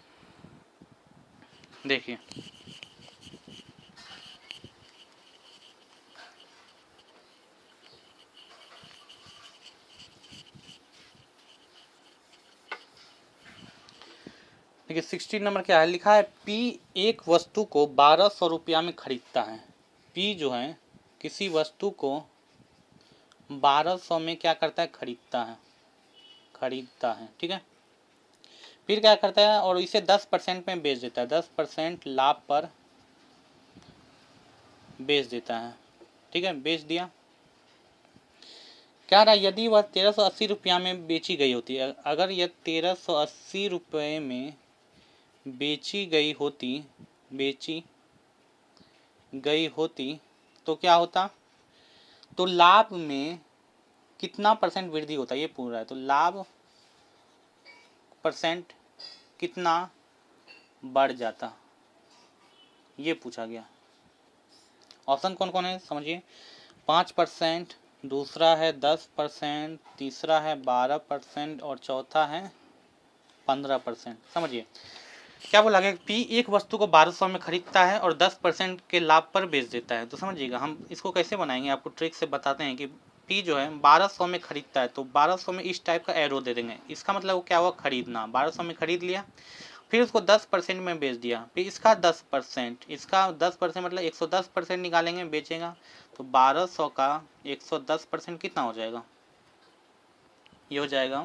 देखिए देखिए सिक्सटीन नंबर क्या है, लिखा है P एक वस्तु को बारह सौ रुपया में खरीदता है। P जो है किसी वस्तु को बारह सौ में क्या करता है, खरीदता है खरीदता है ठीक है, फिर क्या करता है और इसे दस परसेंट में बेच देता है, दस परसेंट लाभ पर बेच देता है। ठीक है, बेच दिया। क्या रहा, यदि वह तेरह सौ अस्सी रुपया में बेची गई होती है, अगर यह तेरह सौ अस्सी रुपये में बेची गई होती बेची गई होती तो क्या होता, तो लाभ में कितना परसेंट वृद्धि होता है ये पूछ रहा है। तो लाभ परसेंट कितना बढ़ जाता, ये पूछा गया। ऑप्शन कौन कौन है समझिए, पाँच परसेंट, दूसरा है दस परसेंट, तीसरा है बारह परसेंट और चौथा है पंद्रह परसेंट। समझिए क्या बोला गया, पी एक वस्तु को बारह सौ में खरीदता है और दस परसेंट के लाभ पर बेच देता है। तो समझिएगा हम इसको कैसे बनाएंगे, आपको ट्रिक से बताते हैं कि पी जो है बारह सौ में खरीदता है, तो बारह सौ में इस टाइप का एरो दे देंगे, इसका मतलब क्या हुआ, खरीदना, बारह सौ में खरीद लिया, फिर उसको दस परसेंट में बेच दिया, फिर इसका दस परसेंट, इसका दस परसेंट मतलब एक सौ दस परसेंट निकालेंगे बेचेगा, तो बारह सौ का एक सौ दस परसेंट कितना हो जाएगा, ये हो जाएगा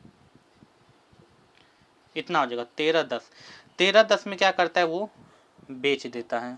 इतना हो जाएगा तेरह दस, तेरह दस में क्या करता है वो बेच देता है,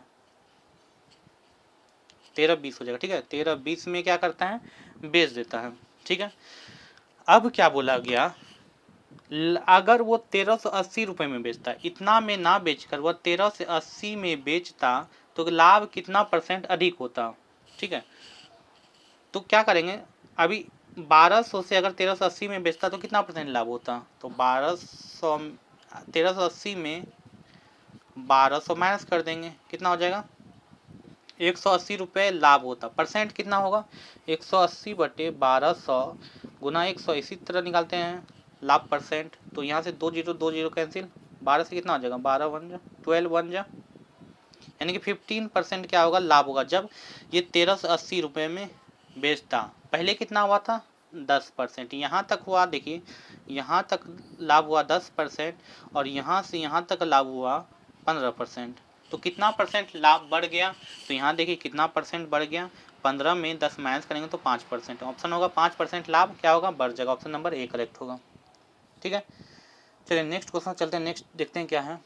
तेरह बीस हो जाएगा। ठीक है, तेरह बीस में क्या करता है बेच देता है। ठीक है, अब क्या बोला गया, अगर वो तेरह सौ अस्सी रुपये में बेचता, इतना में ना बेचकर वह तेरह से अस्सी में बेचता तो लाभ कितना परसेंट अधिक होता। ठीक है, तो क्या करेंगे, अभी बारह सौ से अगर तेरह सौ अस्सी में बेचता तो कितना परसेंट लाभ होता, तो बारह सौ तेरह सौ अस्सी में बारह सौ माइनस कर देंगे, कितना हो जाएगा एक सौ अस्सी रुपये लाभ होता। परसेंट कितना होगा, एक सौ अस्सी बटे बारह सौ गुना एक सौ, इसी तरह निकालते हैं लाभ परसेंट। तो यहाँ से दो जीरो दो जीरो कैंसिल, बारह से कितना हो जाएगा, बारह वन जा ट्वेल्व वन जा, यानी कि फिफ्टीन परसेंट क्या होगा, लाभ होगा जब ये तेरह सौ अस्सी रुपये में बेचता। पहले कितना हुआ था, दस परसेंट। यहाँ तक हुआ, देखिए यहाँ तक लाभ हुआ दस परसेंट और यहाँ से यहाँ तक लाभ हुआ पंद्रह परसेंट। तो कितना परसेंट लाभ बढ़ गया, तो यहाँ देखिए कितना परसेंट बढ़ गया, पंद्रह में दस माइनस करेंगे तो पाँच परसेंट। ऑप्शन होगा पाँच परसेंट लाभ क्या होगा, बढ़ जाएगा। ऑप्शन नंबर ए करेक्ट होगा। ठीक है, चलिए नेक्स्ट क्वेश्चन चलते हैं। नेक्स्ट देखते हैं क्या है।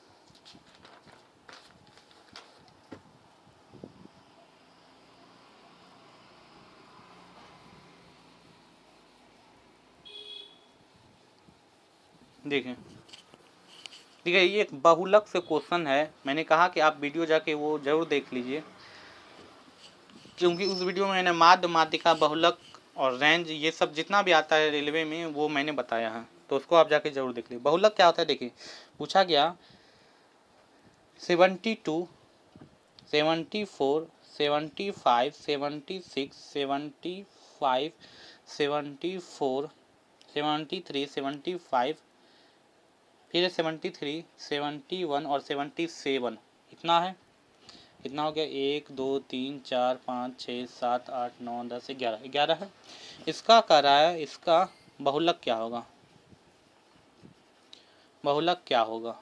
देखिए ठीक है, ये एक बहुलक से क्वेश्चन है। मैंने कहा कि आप वीडियो जाके वो जरूर देख लीजिए, क्योंकि उस वीडियो में मैंने माध्य, माध्यिका, बहुलक और रेंज ये सब जितना भी आता है रेलवे में वो मैंने बताया है, तो उसको आप जाके जरूर देख लीजिए। बहुलक क्या होता है, देखिए पूछा गया seventy two seventy four seventy five seventy six seventy five seventy four seventy three seventy five फिर सेवेंटी थ्री सेवेंटी वन और सेवेंटी सेवन, इतना है। कितना हो गया, एक दो तीन चार पाँच छः सात आठ नौ दस ग्यारह, ग्यारह है। इसका कह रहा है इसका बहुलक क्या होगा, बहुलक क्या होगा।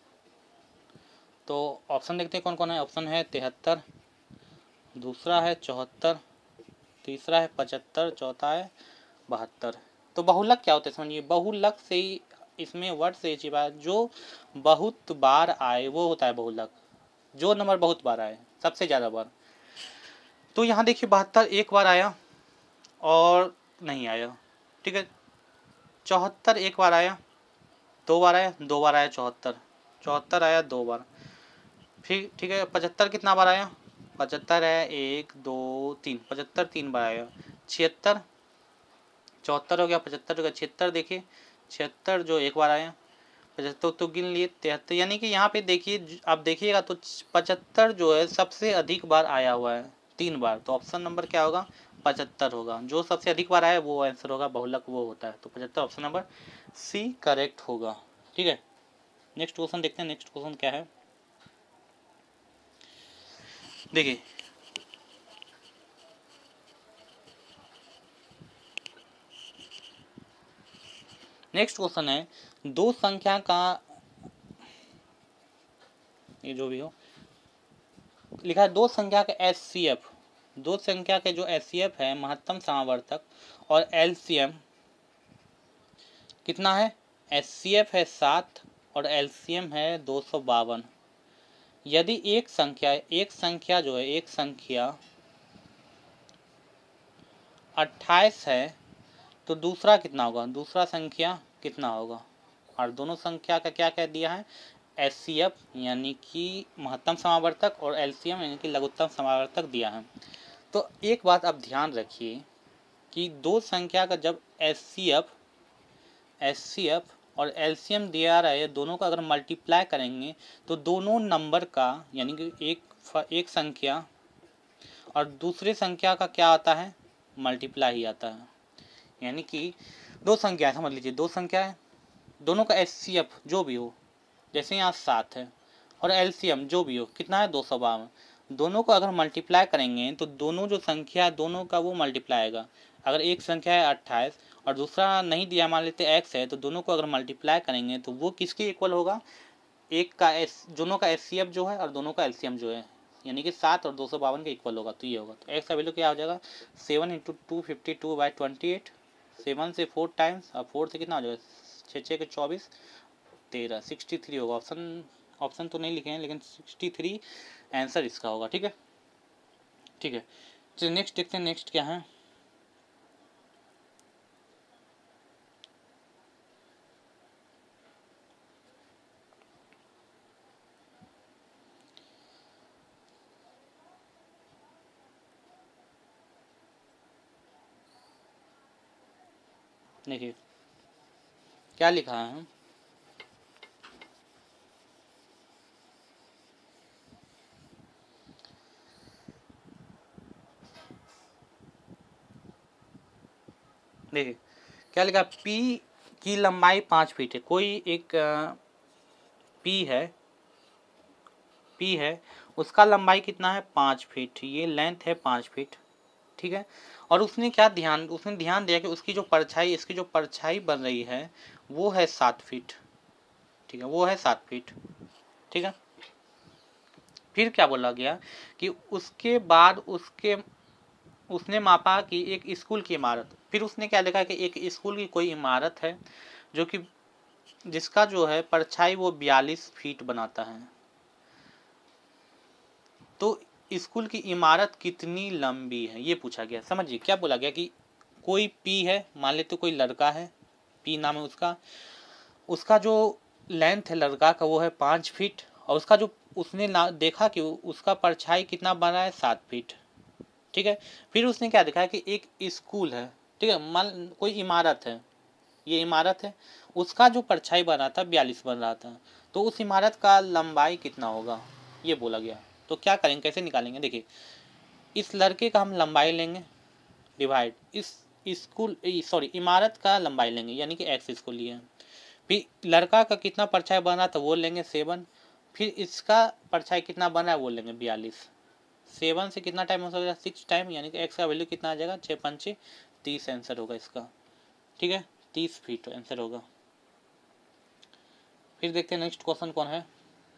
तो ऑप्शन देखते हैं कौन कौन है। ऑप्शन है तिहत्तर, दूसरा है चौहत्तर, तीसरा है पचहत्तर, चौथा है बहत्तर। तो बहुलक क्या होता है समझिए, बहुलक से ही इसमें वर्ड से छिपा है जो बहुत बार आए वो होता है बहुलक, जो नंबर बहुत बार आए, सबसे ज़्यादा बार। तो यहाँ देखिए बहत्तर एक बार आया और नहीं आया, ठीक है। चौहत्तर एक बार आया, दो बार आया, दो बार आया चौहत्तर, चौहत्तर आया दो बार। फिर ठीक है, पचहत्तर कितना बार आया, पचहत्तर है एक दो तीन, पचहत्तर तीन बार आया। छिहत्तर, चौहत्तर हो गया, पचहत्तर हो गया, छिहत्तर देखिए छिहत्तर जो एक बार आया, पचहत्तर तो गिन लिए, तिहत्तर, यानी कि यहाँ पे देखिए आप देखिएगा तो पचहत्तर जो है सबसे अधिक बार आया हुआ है, तीन बार। तो ऑप्शन नंबर क्या होगा, पचहत्तर होगा। जो सबसे अधिक बार आया वो आंसर होगा, बहुलक वो होता है। तो पचहत्तर ऑप्शन नंबर सी करेक्ट होगा। ठीक है, नेक्स्ट क्वेश्चन देखते हैं। नेक्स्ट क्वेश्चन क्या है, देखिए नेक्स्ट क्वेश्चन है, दो संख्या का, ये जो भी हो लिखा है, दो संख्या का एच सी एफ, दो संख्या के जो एच सी एफ है महत्तम समावर्तक और एल सी एम कितना है, एच सी एफ है सात और एल सी एम है दो सौ बावन। यदि एक संख्या एक संख्या जो है एक संख्या अट्ठाईस है तो दूसरा कितना होगा, दूसरा संख्या कितना होगा। और दोनों संख्या का क्या कह दिया है, एच सी एफ यानी कि महत्तम समावर्तक और एल सी एम यानी कि लघुत्तम समावर्तक दिया है। तो एक बात आप ध्यान रखिए कि दो संख्या का जब H C F H C F और एल सी एम दिया रहा है, दोनों का अगर मल्टीप्लाई करेंगे तो दोनों नंबर का यानी कि एक एक संख्या और दूसरे संख्या का क्या आता है, मल्टीप्लाई ही आता है। यानी कि दो संख्या समझ लीजिए, दो संख्या है, दोनों का एच सी एफ जो भी हो, जैसे यहाँ सात है और एल सी एम जो भी हो कितना है दो सौ बावन, दोनों को अगर मल्टीप्लाई करेंगे तो दोनों जो संख्या है दोनों का वो मल्टीप्लाई आएगा। अगर एक संख्या है अट्ठाईस और दूसरा नहीं दिया, मान लेते एक्स है, तो दोनों को अगर मल्टीप्लाई करेंगे तो वो किसके इक्वल होगा, एक का एस दोनों का एच सी एफ जो है और दोनों का एल सी एम जो है, यानी कि सात और दो सौ बावन के इक्वल होगा। तो ये होगा, तो एक्स का वैल्यू क्या हो जाएगा, seven into two fifty two by twenty eight, seven से फोर टाइम्स और फोर से कितना हो जाएगा, छः छः के चौबीस, तेरह, सिक्सटी थ्री होगा। ऑप्शन ऑप्शन तो नहीं लिखे हैं लेकिन सिक्सटी थ्री आंसर इसका होगा। ठीक है, ठीक है, चलिए नेक्स्ट देखते हैं। नेक्स्ट क्या है, देखिए क्या लिखा है, देखिए क्या लिखा, पी की लंबाई पाँच फीट है। कोई एक पी है, पी है उसका लंबाई कितना है, पाँच फीट, ये लेंथ है पाँच फीट, ठीक है। और उसने क्या ध्यान उसने ध्यान दिया कि उसकी जो परछाई इसकी जो परछाई बन रही है वो है सात फीट, ठीक है, वो है सात फीट, ठीक है। फिर क्या बोला गया कि उसके बाद उसके उसने मापा कि एक स्कूल की इमारत, फिर उसने क्या लिखा कि एक स्कूल की कोई इमारत है जो कि जिसका जो है परछाई वो बयालीस फीट बनाता है। तो स्कूल की इमारत कितनी लंबी है ये पूछा गया। समझिए क्या बोला गया कि कोई पी है, मान लेते कोई लड़का है, पी नाम है उसका, उसका जो लेंथ है लड़का का वो है पाँच फीट, और उसका जो उसने देखा कि उसका परछाई कितना बना है, सात फीट, ठीक है। फिर उसने क्या देखा कि एक स्कूल है, ठीक है, मान कोई इमारत है, ये इमारत है, उसका जो परछाई बन रहा था बयालीस बन रहा था, तो उस इमारत का लंबाई कितना होगा ये बोला गया। तो क्या करेंगे, कैसे निकालेंगे, देखिए इस लड़के का हम लंबाई लेंगे डिवाइड इस स्कूल सॉरी इमारत का लंबाई लेंगे, यानी कि एक्स इसको लिए, फिर लड़का का कितना परछाई बना था वो लेंगे सेवन, फिर इसका परछाई कितना बना है वो लेंगे बयालीस, सेवन से कितना टाइम हो सकता है, सिक्स टाइम, यानी कि एक्स का वैल्यू कितना आ जाएगा, छः पंचे तीस आंसर होगा इसका, ठीक है, तीस फीट आंसर होगा। फिर देखते हैं नेक्स्ट क्वेश्चन कौन है।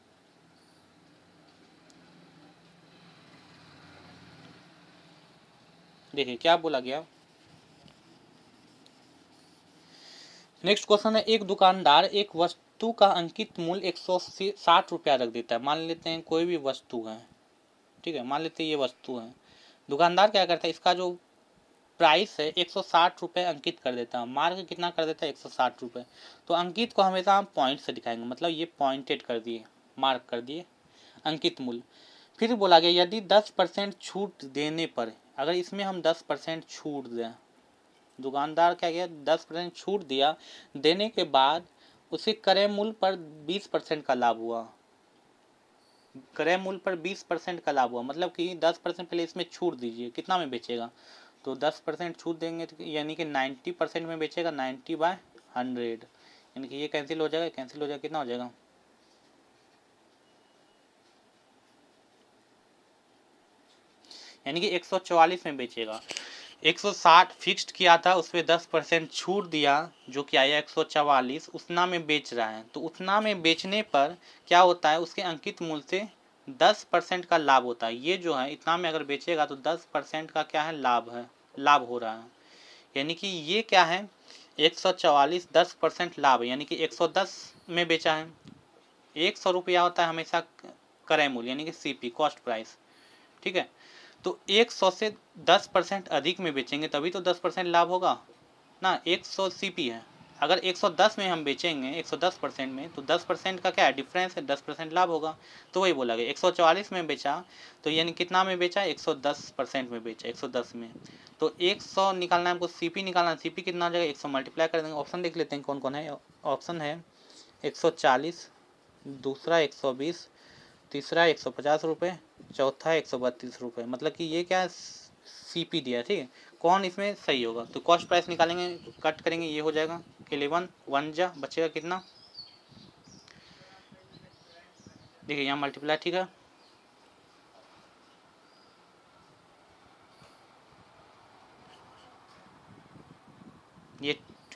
देखिए क्या बोला गया, नेक्स्ट क्वेश्चन है, एक दुकानदार एक वस्तु का अंकित मूल्य एक सौ साठ रुपया रख देता है। मान लेते हैं कोई भी वस्तु है, ठीक है, मान लेते हैं ये वस्तु है, दुकानदार क्या करता है इसका जो प्राइस है एक सौ साठ रुपये अंकित कर देता है, मार्क कितना कर देता है एक सौ साठ रुपये। तो अंकित को हमेशा हम पॉइंट से दिखाएंगे, मतलब ये पॉइंटेड कर दिए, मार्क कर दिए अंकित मूल्य। फिर बोला गया यदि दस परसेंट छूट देने पर, अगर इसमें हम दस परसेंट छूट दें, दुकानदार क्या किया दस परसेंट छूट दिया, देने के बाद उसे क्रय मूल्य पर बीस परसेंट का लाभ हुआ, क्रय मूल्य पर बीस परसेंट का लाभ हुआ, मतलब कि दस परसेंट पहले इसमें छूट दीजिए, कितना में बेचेगा, तो दस परसेंट छूट देंगे तो यानी कि नाइन्टी परसेंट में बेचेगा, नाइन्टी बाय हंड्रेड, यानी कि ये कैंसिल हो जाएगा, कैंसिल हो जाएगा, कितना हो जाएगा, यानी कि एक सौ चौवालीस में बेचेगा। एक सौ साठ फिक्स्ड किया था, उस पर दस परसेंट छूट दिया जो कि आया एक सौ चवालीस, उतना में बेच रहा है। तो उतना में बेचने पर क्या होता है, उसके अंकित मूल्य से दस परसेंट का लाभ होता है। ये जो है इतना में अगर बेचेगा तो दस परसेंट का क्या है, लाभ है, लाभ हो रहा है, यानी कि ये क्या है एक सौ चवालीस दस परसेंट लाभ है, यानी कि एक सौ दस में बेचा है। एक सौ रुपया होता है हमेशा क्रय मूल्य, यानी कि सी पी कॉस्ट प्राइस, ठीक है। तो एक सौ से दस परसेंट अधिक में बेचेंगे तभी तो दस परसेंट लाभ होगा ना, एक सौ सीपी है, अगर एक सौ दस में हम बेचेंगे एक सौ दस परसेंट में तो दस परसेंट का क्या है डिफरेंस है, दस परसेंट लाभ होगा। तो वही बोला गया एक सौ चवालीस में बेचा, तो यानी कितना में बेचा, एक सौ दस परसेंट में बेचा, एक सौ दस में। तो एक सौ निकालना है हमको, सीपी निकालना है, सीपी कितना हो जाएगा, एक सौ मल्टीप्लाई कर देंगे। ऑप्शन देख लेते हैं कौन कौन है। ऑप्शन है एक सौ चालीस, दूसरा एक सौ बीस, तीसरा एक सौ पचास रुपये, चौथा एक सौ बत्तीस रुपये, मतलब कि ये क्या सीपी दिया, ठीक है। कौन इसमें सही होगा, तो कॉस्ट प्राइस निकालेंगे, कट करेंगे, ये हो जाएगा इलेवन, वन जा बचेगा कितना, देखिए यहाँ मल्टीप्लाई, ठीक है, ये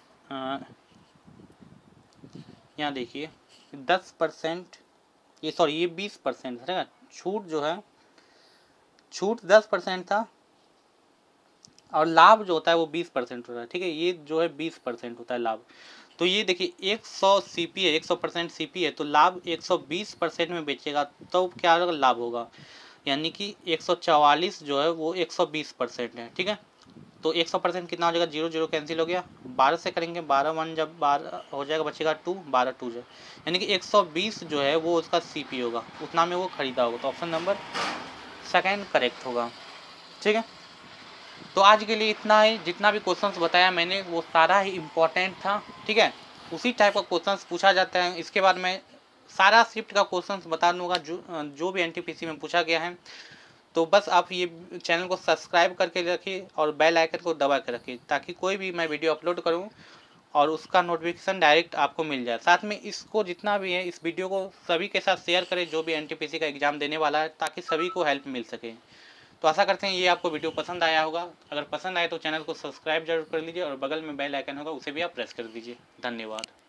यहाँ देखिए दस परसेंट, ये सॉरी ये बीस परसेंट है, छूट जो है छूट दस परसेंट था और लाभ जो होता है वो बीस परसेंट होता है, ठीक है, ये जो है बीस परसेंट होता है लाभ। तो ये देखिए एक सौ सीपी है, एक सौ परसेंट सीपी है, तो लाभ एक सौ बीस परसेंट में बेचेगा तो क्या होगा, लाभ होगा, यानी कि एक सौ चवालीस जो है वो एक सौ बीस परसेंट है, ठीक है। तो एक सौ परसेंट कितना हो जाएगा, जीरो जीरो कैंसिल हो गया, बारह से करेंगे, बारह वन जब बारह हो जाएगा बचेगा टू, बारह टू जो यानी कि एक सौ बीस जो है वो उसका सीपी होगा, उतना में वो खरीदा होगा। तो ऑप्शन नंबर सेकेंड करेक्ट होगा, ठीक है। तो आज के लिए इतना ही, जितना भी क्वेश्चंस बताया मैंने वो सारा ही इम्पोर्टेंट था, ठीक है, उसी टाइप का क्वेश्चंस पूछा जाता है। इसके बाद मैं सारा शिफ्ट का क्वेश्चंस बता दूंगा जो जो भी एनटीपीसी में पूछा गया है। तो बस आप ये चैनल को सब्सक्राइब करके रखिए और बेल आइकन को दबा के रखिए, ताकि कोई भी मैं वीडियो अपलोड करूं और उसका नोटिफिकेशन डायरेक्ट आपको मिल जाए। साथ में इसको जितना भी है, इस वीडियो को सभी के साथ शेयर करें जो भी एनटीपीसी का एग्ज़ाम देने वाला है, ताकि सभी को हेल्प मिल सके। तो आशा करते हैं ये आपको वीडियो पसंद आया होगा। अगर पसंद आए तो चैनल को सब्सक्राइब जरूर कर लीजिए और बगल में बेल आइकन होगा उसे भी आप प्रेस कर दीजिए। धन्यवाद।